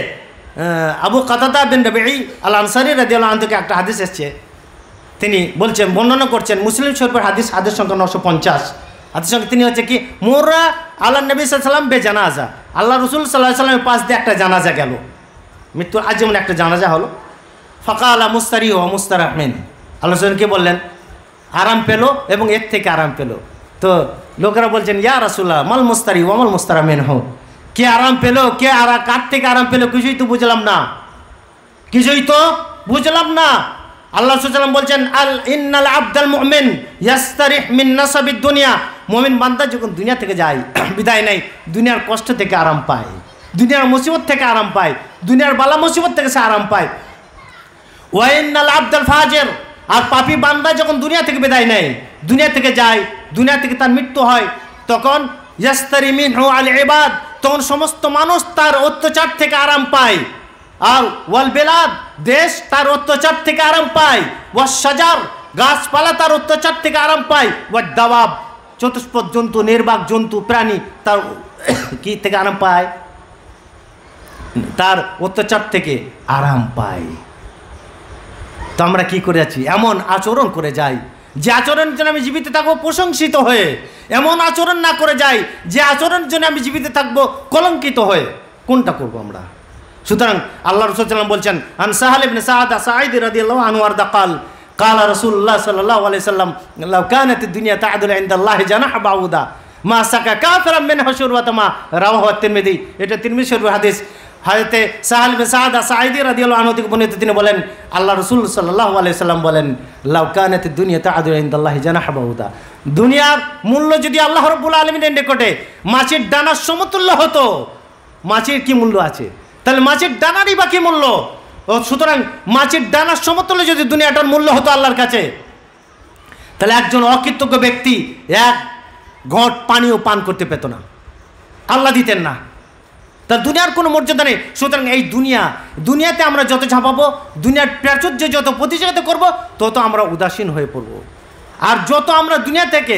আবু কাতাদা বিন রবিঈ আল আনসারী রাদিয়াল্লাহু আনহু থেকে একটা হাদিস এসেছে, তিনি বলছেন, বর্ণনা করছেন মুসলিম শরীফের হাদিস, হাদিস সংখ্যা 950। হাদিস সংখ্যা তিনি হচ্ছে কি, মোরা আল্লাহ নবী সাল্লাল্লাহু আলাইহি ওয়াসাল্লাম বে জানাজা, আল্লাহ রাসূল সাল্লাল্লাহু আলাইহি ওয়াসাল্লামের পাশ দিয়ে একটা জানাজা গেল, মৃত্যুর আজ যেমন একটা জানাজা হলো। ফাকালা মুস্তারি ও মুস্তারাহমিন, আল্লাহ রাসূলকে বললেন আরাম পেল এবং এর থেকে আরাম পেল। তো লোকেরা বলছেন, ইয়া রাসূলুল্লাহ মাল মুস্তারি ওয়া মাল মুস্তারাহমিন, হো কে আরাম পেল, কে কার থেকে আরাম পেল, কিছুই তো বুঝলাম না, কিছুই তো বুঝলাম না। আল্লাহ রাসূল সাল্লাল্লাহু আলাইহি ওয়াসাল্লাম বলছেন, আল ইন্নাল আবদাল মুমিন ইয়াস্তারিহ মিন নাসাবিদ দুনিয়া, মুমিন বান্দা যখন দুনিয়া থেকে যায় বিদায় নেয়, দুনিয়ার কষ্ট থেকে আরাম পায়, দুনিয়ার মুসিবত থেকে আরাম পায়, দুনিয়ার বালা মুসিবত থেকে সে আরাম পায়। ওয়া ইন্নাল আবদাল ফাজির, আর পাপী বান্দা যখন দুনিয়া থেকে বিদায় নেয়, দুনিয়া থেকে যায়, দুনিয়া থেকে তার মৃত্যু হয়, তখন ইয়াস্তারি মিনহু আল ইবাদ, তখন সমস্ত মানুষ তার অত্যাচার থেকে আরাম পায়। আর ওয়াল বেলাদ, দেশ তার অত্যাচার থেকে আরাম পায়। ওয়াস শাজার, গাছপালা তার অত্যাচার থেকে আরাম পায়। ওয়াদ দাওয়াব, চতুষ্পদ জন্তু, নির্বাক জন্তু, প্রাণী তার কি থেকে আরাম পায়? তার অত্যাচার থেকে আরাম পায়। তো আমরা কি করে আছি? এমন আচরণ করে যাই যে আচরণের জন্য আমি জীবিত থাকবো প্রশংসিত হয়ে, এমন আচরণ না করে যাই যে আচরণের জন্য আমি জীবিত থাকবো কলঙ্কিত হয়ে। কোনটা করব আমরা? সুতরাং আল্লাহ রাসূল সাল্লাল্লাহু আলাইহি ওয়াসাল্লাম বলছেন, আন সাহাল ইবনে সাঈদ রাদিয়াল্লাহু আনহু আরদা قال قال رسول الله صلى الله عليه وسلم لو كانت الدنيا تعدل عند الله جناح بعوضة ما سقى كافرا منها شربة ماء رواه الترمذي। এটা তিরমিজি শরীফের হাদিস। হযরতে সাহাল ইবনে সাঈদ রাদিয়াল্লাহু আনহু থেকে বর্ণিত, তিনি বলেন আল্লাহ রাসূল সাল্লাল্লাহু আলাইহি ওয়াসাল্লাম বলেন, লাউ কানাতিদ দুনিয়া তা'দুলু ইনদাল্লাহি জানাহা বাউদা, দুনিয়ার মূল্য যদি আল্লাহ রাব্বুল আলামিনের নিকটে মাছের দানার সমতুল্য হতো, মাছের কি মূল্য আছে? তাহলে মাছের দানারই বা কি মূল্য? সুতরাং মাছের দানার সমতুল্য যদি দুনিয়াটার মূল্য হতো আল্লাহর কাছে, তাহলে একজন অকৃতজ্ঞ ব্যক্তি এক ঘট পানিও পান করতে পেত না, আল্লাহ দিতেন না। তার দুনিয়ার কোনো মর্যাদা নেই। সুতরাং এই দুনিয়াতে আমরা যত ঝাঁপাবো, দুনিয়ার প্রাচুর্য যত প্রতিযোগিতা করব, তত আমরা উদাসীন হয়ে পড়ব। আর যত আমরা দুনিয়া থেকে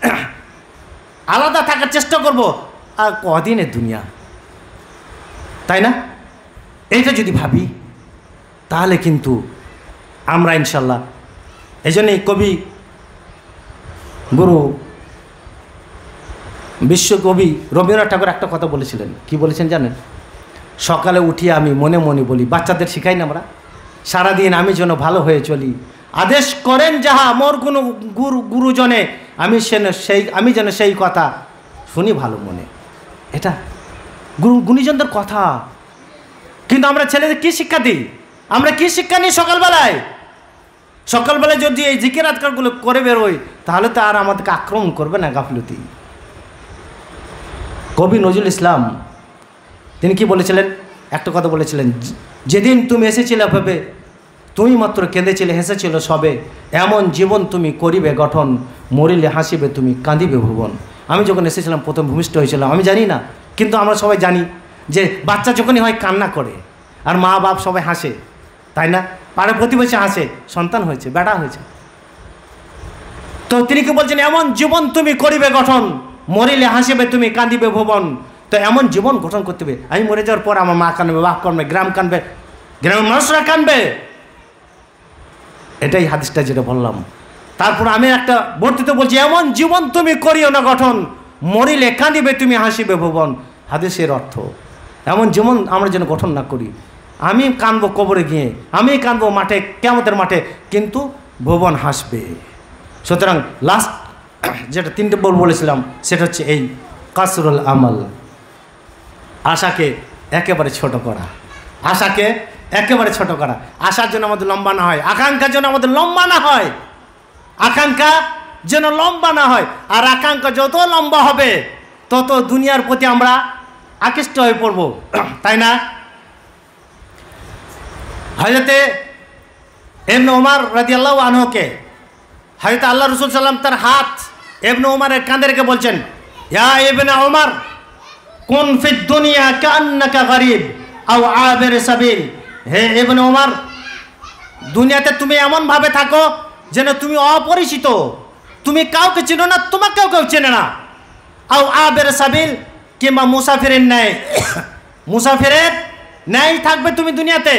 আলাদা থাকার চেষ্টা করব, আর কদিনের দুনিয়া, তাই না? এইটা যদি ভাবি তাহলে কিন্তু আমরা ইনশাল্লাহ, এই জন্যই কবি গুরু বিশ্বকবি রবীন্দ্রনাথ ঠাকুর একটা কথা বলেছিলেন। কি বলেছেন জানেন? সকালে উঠিয়ে আমি মনে মনে বলি, বাচ্চাদের শিখাই না আমরা, সারাদিন আমি যেন ভালো হয়ে চলি, আদেশ করেন যাহা মোর কোনো গুরুজনে, আমি যেন সেই কথা শুনি ভালো মনে। এটা গুণীজনদের কথা। কিন্তু আমরা ছেলেদের কি শিক্ষা দিই? আমরা কি শিক্ষা নিই? সকালবেলায় যদি এই জিকির আজকারগুলো করে বেরোই তাহলে তো আর আমাদেরকে আক্রমণ করবে না গাফলতি। কবি নজরুল ইসলাম তিনি কি বলেছিলেন? একটা কথা বলেছিলেন, যেদিন তুমি এসেছিলে ভেবে তুমি মাত্র কেঁদেছিলে, হেসেছিল সবে, এমন জীবন তুমি করিবে গঠন, মরিলে হাসিবে তুমি, কাঁদিবে ভুবন। আমি যখন এসেছিলাম প্রথম ভূমিষ্ঠ হয়েছিলাম, আমি জানি না, কিন্তু আমরা সবাই জানি যে বাচ্চা যখনই হয় কান্না করে আর মা বাপ সবাই হাসে, তাই না? পাড়া প্রতিবেশী হাসে, সন্তান হয়েছে, বেটা হয়েছে। তো তিনি কি বলছেন? এমন জীবন তুমি করিবে গঠন, মরিলে হাসিবে তুমি, কাঁদিবে ভুবন। তো এমন জীবন গঠন করতে হবে, আমি মরে যাওয়ার পর আমার মা কাঁদবে, বাপ কাঁদবে, গ্রাম কাঁদবে, গ্রামের মানুষরা কাঁদবে। এটাই হাদিসটা যেটা বললাম। তারপর আমি একটা বর্তিত বলছি, এমন জীবন তুমি করিও না গঠন, মরিলে কাঁদিবে তুমি, হাসিবে ভুবন। হাদিসের অর্থ এমন জীবন আমরা যেন গঠন না করি। আমি কাঁদবো কবরে গিয়ে, আমি কাঁদবো মাঠে, কিয়ামতের মাঠে, কিন্তু ভুবন হাসবে। সুতরাং লাস্ট যেটা 3টে বলেছিলাম সেটা হচ্ছে এই কাসরুল আমাল, আশাকে একেবারে ছোট করা, আশাকে একেবারে ছোট করা। আশার জন্য আমাদের লম্বা না হয়, আকাঙ্ক্ষার জন্য আমাদের লম্বা না হয়, আকাঙ্ক্ষা যেন লম্বা না হয়। আর আকাঙ্ক্ষা যত লম্বা হবে তত দুনিয়ার প্রতি আমরা আকৃষ্ট হয়ে পড়ব, তাই না? হযরতে ইবনে ওমর রাদিয়াল্লাহু আনহুকে হযরত আল্লাহ রাসূল সাল্লাল্লাহু আলাইহি ওয়াসাল্লাম তার হাত ইবনে ওমরের কাঁধে রেখে বলছেন, ইয়া ইবনে ওমর কুন ফিদ দুনিয়া কান্নাকা গরীব আও আবির সাবিল। হে ইবনে ওমর, দুনিয়াতে তুমি এমন ভাবে থাকো যেন তুমি অপরিচিত, তুমি কাউকে চিনো না, তোমাকেও কেউ চেনে না। আও আবির সাবিল, কিংবা মুসাফিরের ন্যায়, মুসাফিরের ন্যায় থাকবে তুমি দুনিয়াতে।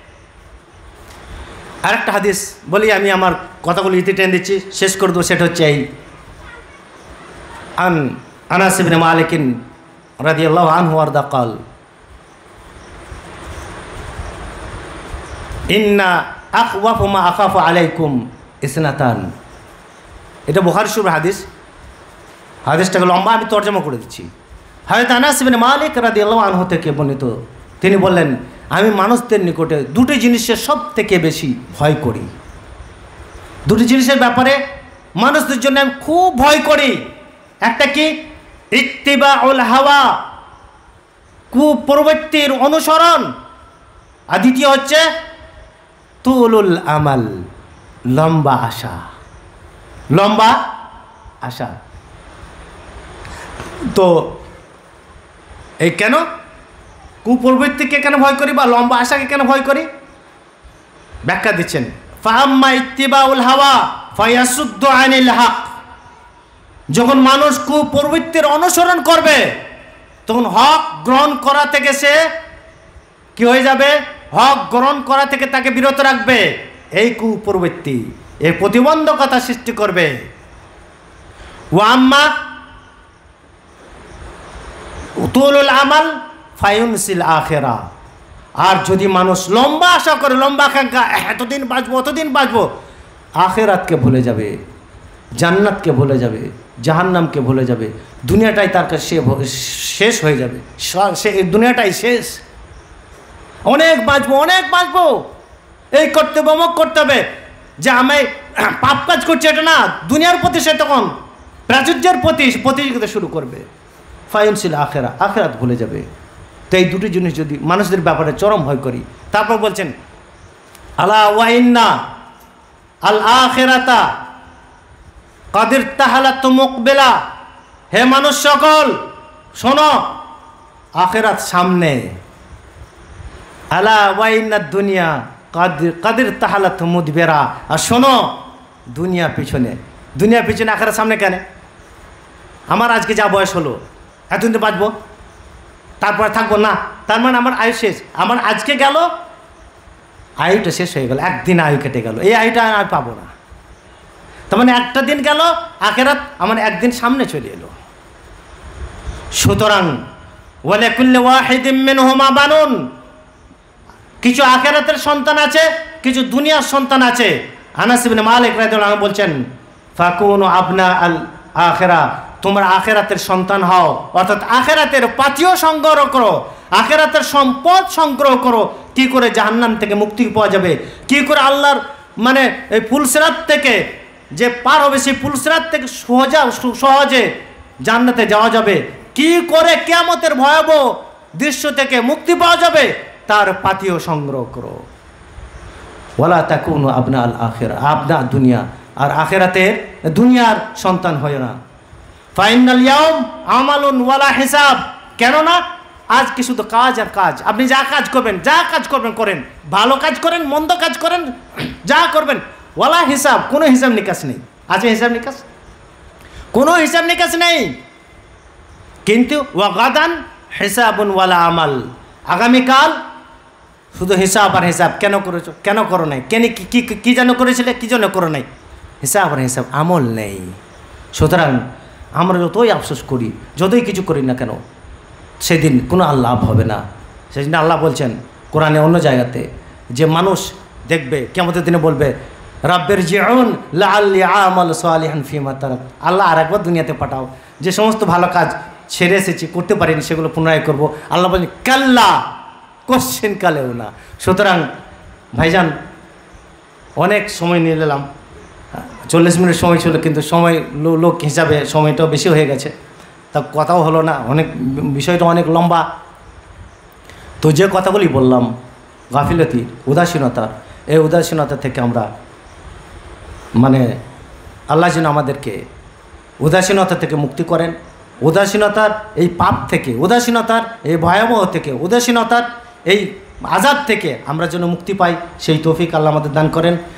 আরেকটা হাদিস বলি, আমি আমার কথাগুলো ইতি টেনে দিচ্ছি, শেষ করে দেবো। সেটা হচ্ছে এই আনাস ইবনে মালিক রাদিয়াল্লাহু আনহু ওয়ারদা قال ইন্না আখওয়াফু মা আখাফু আলাইকুম ইসনাতান। এটা বুখারী শরীফের হাদিস। হাদিসটাকে লম্বা, আমি তরজমা করে দিচ্ছি। হযরত আনাস ইবনে মালিক রাদিয়াল্লাহু আনহু থেকে বর্ণিত, তিনি বললেন, আমি মানুষদের নিকটে 2টি জিনিসের সব থেকে বেশি ভয় করি। 2টি জিনিসের ব্যাপারে মানুষদের জন্য আমি খুব ভয় করি। একটা কি? ইত্তিবাউল হাওয়া, কুপ্রবৃত্তির অনুসরণ। আর দ্বিতীয় হচ্ছে তুলুল আমাল, লম্বা আশা, লম্বা আশা। তো এই কেন কুপ্রবৃত্তিকে কেন ভয় করি বা লম্বা আশাকে কেন ভয় করি? ব্যাখ্যা দিচ্ছেন, ফাম্মা ইত্তিবাউল হাওয়া ফায়াসুদ্দু আনিল হক। যখন মানুষ কুপ্রবৃত্তির অনুসরণ করবে তখন হক গ্রহণ করা থেকে সে কি হয়ে যাবে? হক গ্রহণ করা থেকে তাকে বিরত রাখবে। এই কুপ্রবৃত্তি এর প্রতিবন্ধকতা সৃষ্টি করবে। ওয়াম্মা তুলুল আমাল ফায়ুনসিল আখিরা। আর যদি মানুষ লম্বা আশা করে, লম্বা আকাঙ্ক্ষা, এতদিন বাঁচবো, অতদিন বাঁচবো, আখিরাতকে ভুলে যাবে, জান্নাতকে ভুলে যাবে, জাহান্নামকে ভুলে যাবে। দুনিয়াটাই তার কাছে শেষ হয়ে যাবে, সে দুনিয়াটাই শেষ। অনেক বাঁচবো, অনেক বাঁচবো, এই করতে হবে, অমুক করতে হবে, যে আমি পাপ কাজ করছি এটা না, দুনিয়ার প্রতি সে তখন প্রাচুর্যের প্রতি প্রতিযোগিতা শুরু করবে। ফায়ুনসিল আখিরা, আখিরাত ভুলে যাবে। তো এই 2টি জিনিস যদি মানুষদের ব্যাপারে চরম ভয় করি। তারপর বলছেন, আলা ওয়া ইন্না আল আখিরাতা কাদির তাহালাত মুকবিলা। হে মানুষ সকল শোনো, আখিরাত সামনে। আলা ওয়া ইন্না দুনিয়া কাদির তাহালাত মুদবিরা। আর শোনো, দুনিয়া পিছনে। দুনিয়া পিছনে, আখিরাত সামনে কেন? আমার আজকে যা বয়স হলো, এতদিন তো বাঁচবো, তারপরে থাকবো না, তার মানে আমার আয়ু শেষ, আমার আজকে গেল আয়ুটা শেষ হয়ে গেল, একদিন আয়ু কেটে গেল, এই আয়ুটা আর পাবো না। তার মানে একটা দিন গেল, আখিরাত আমার একদিন সামনে চলে এলো। সুতরাং ওয়ালিকুল্লি ওয়াহিদিম মিনহুমা বানুন, কিছু আখিরাতের সন্তান আছে, কিছু দুনিয়ার সন্তান আছে। আনাস ইবনে মালিক রাদিয়াল্লাহু আনহু বলছেন, ফাকুনু আবনা আল আখিরা, তোমরা আখিরাতের সন্তান হও, অর্থাৎ আখিরাতের পাথেয় সংগ্রহ করো, আখিরাতের সম্পদ সংগ্রহ করো। কি করে জাহান্নাম থেকে মুক্তি পাওয়া যাবে, কি করে আল্লাহর মানে এই পুলসিরাত থেকে যে পার হবে, সেই পুলসিরাত থেকে সহজে জান্নাতে যাওয়া যাবে, কি করে কিয়ামতের ভয়াবহ দৃশ্য থেকে মুক্তি পাওয়া যাবে, তার পাথেয় সংগ্রহ করো। ওয়ালা তাকুনু আবনা আল আখিরা, আবনা দুনিয়া, আর আখিরাতের দুনিয়ার সন্তান হয় না। ফাইনাল ইয়াউম আমালুন ওয়ালা হিসাব, কেননা আজকে শুধু কাজ আর কাজ। আপনি যা কাজ করবেন করেন, ভালো কাজ করেন, মন্দ কাজ করেন, যা করবেন, ওয়ালা হিসাব, কোনো হিসাব নিকাশ নেই। আছে হিসাব নিকাশ? কোনো হিসাব নিকাশ নেই। কিন্তু ওয়াগাদান হিসাবুন ওয়ালা আমাল, আগামীকাল শুধু হিসাব আর হিসাব। কেন করেছো, কেন করো নাই, কি যেন করেছিলে, কি জন্য করো নাই, হিসাব আর হিসাব, আমল নেই। সুতরাং আমরা যতই আফসোস করি, যতই কিছু করি না কেন, সেদিন কোনো লাভ হবে না। সেদিন আল্লাহ বলছেন কোরআনে অন্য জায়গাতে, যে মানুষ দেখবে কিয়ামতের দিনে বলবে, রাব্বির জিউন লাআল্লি আমাল সালিহান ফিমা তারাক, আল্লাহ আরেকবার দুনিয়াতে পাঠাও, যে সমস্ত ভালো কাজ ছেড়ে এসেছি, করতে পারিনি, সেগুলো পুনরায় করব। আল্লাহ বলছেন কাল্লা, কোশ্চেন কালেও না। সুতরাং ভাইজান, অনেক সময় নিয়ে নিলাম, 40 মিনিট সময় ছিল, কিন্তু সময় লোক হিসাবে সময়টাও বেশি হয়ে গেছে, তা কথাও হলো না, অনেক বিষয়টা অনেক লম্বা। তো যে কথাগুলি বললাম গাফিলতি, উদাসীনতার, এই উদাসীনতা থেকে আমরা মানে আল্লাহ যেন আমাদেরকে উদাসীনতা থেকে মুক্তি করেন, উদাসীনতার এই পাপ থেকে, উদাসীনতার এই ভয়াবহ থেকে, উদাসীনতার এই আযাব থেকে আমরা যেন মুক্তি পাই, সেই তৌফিক আল্লাহ আমাদের দান করেন।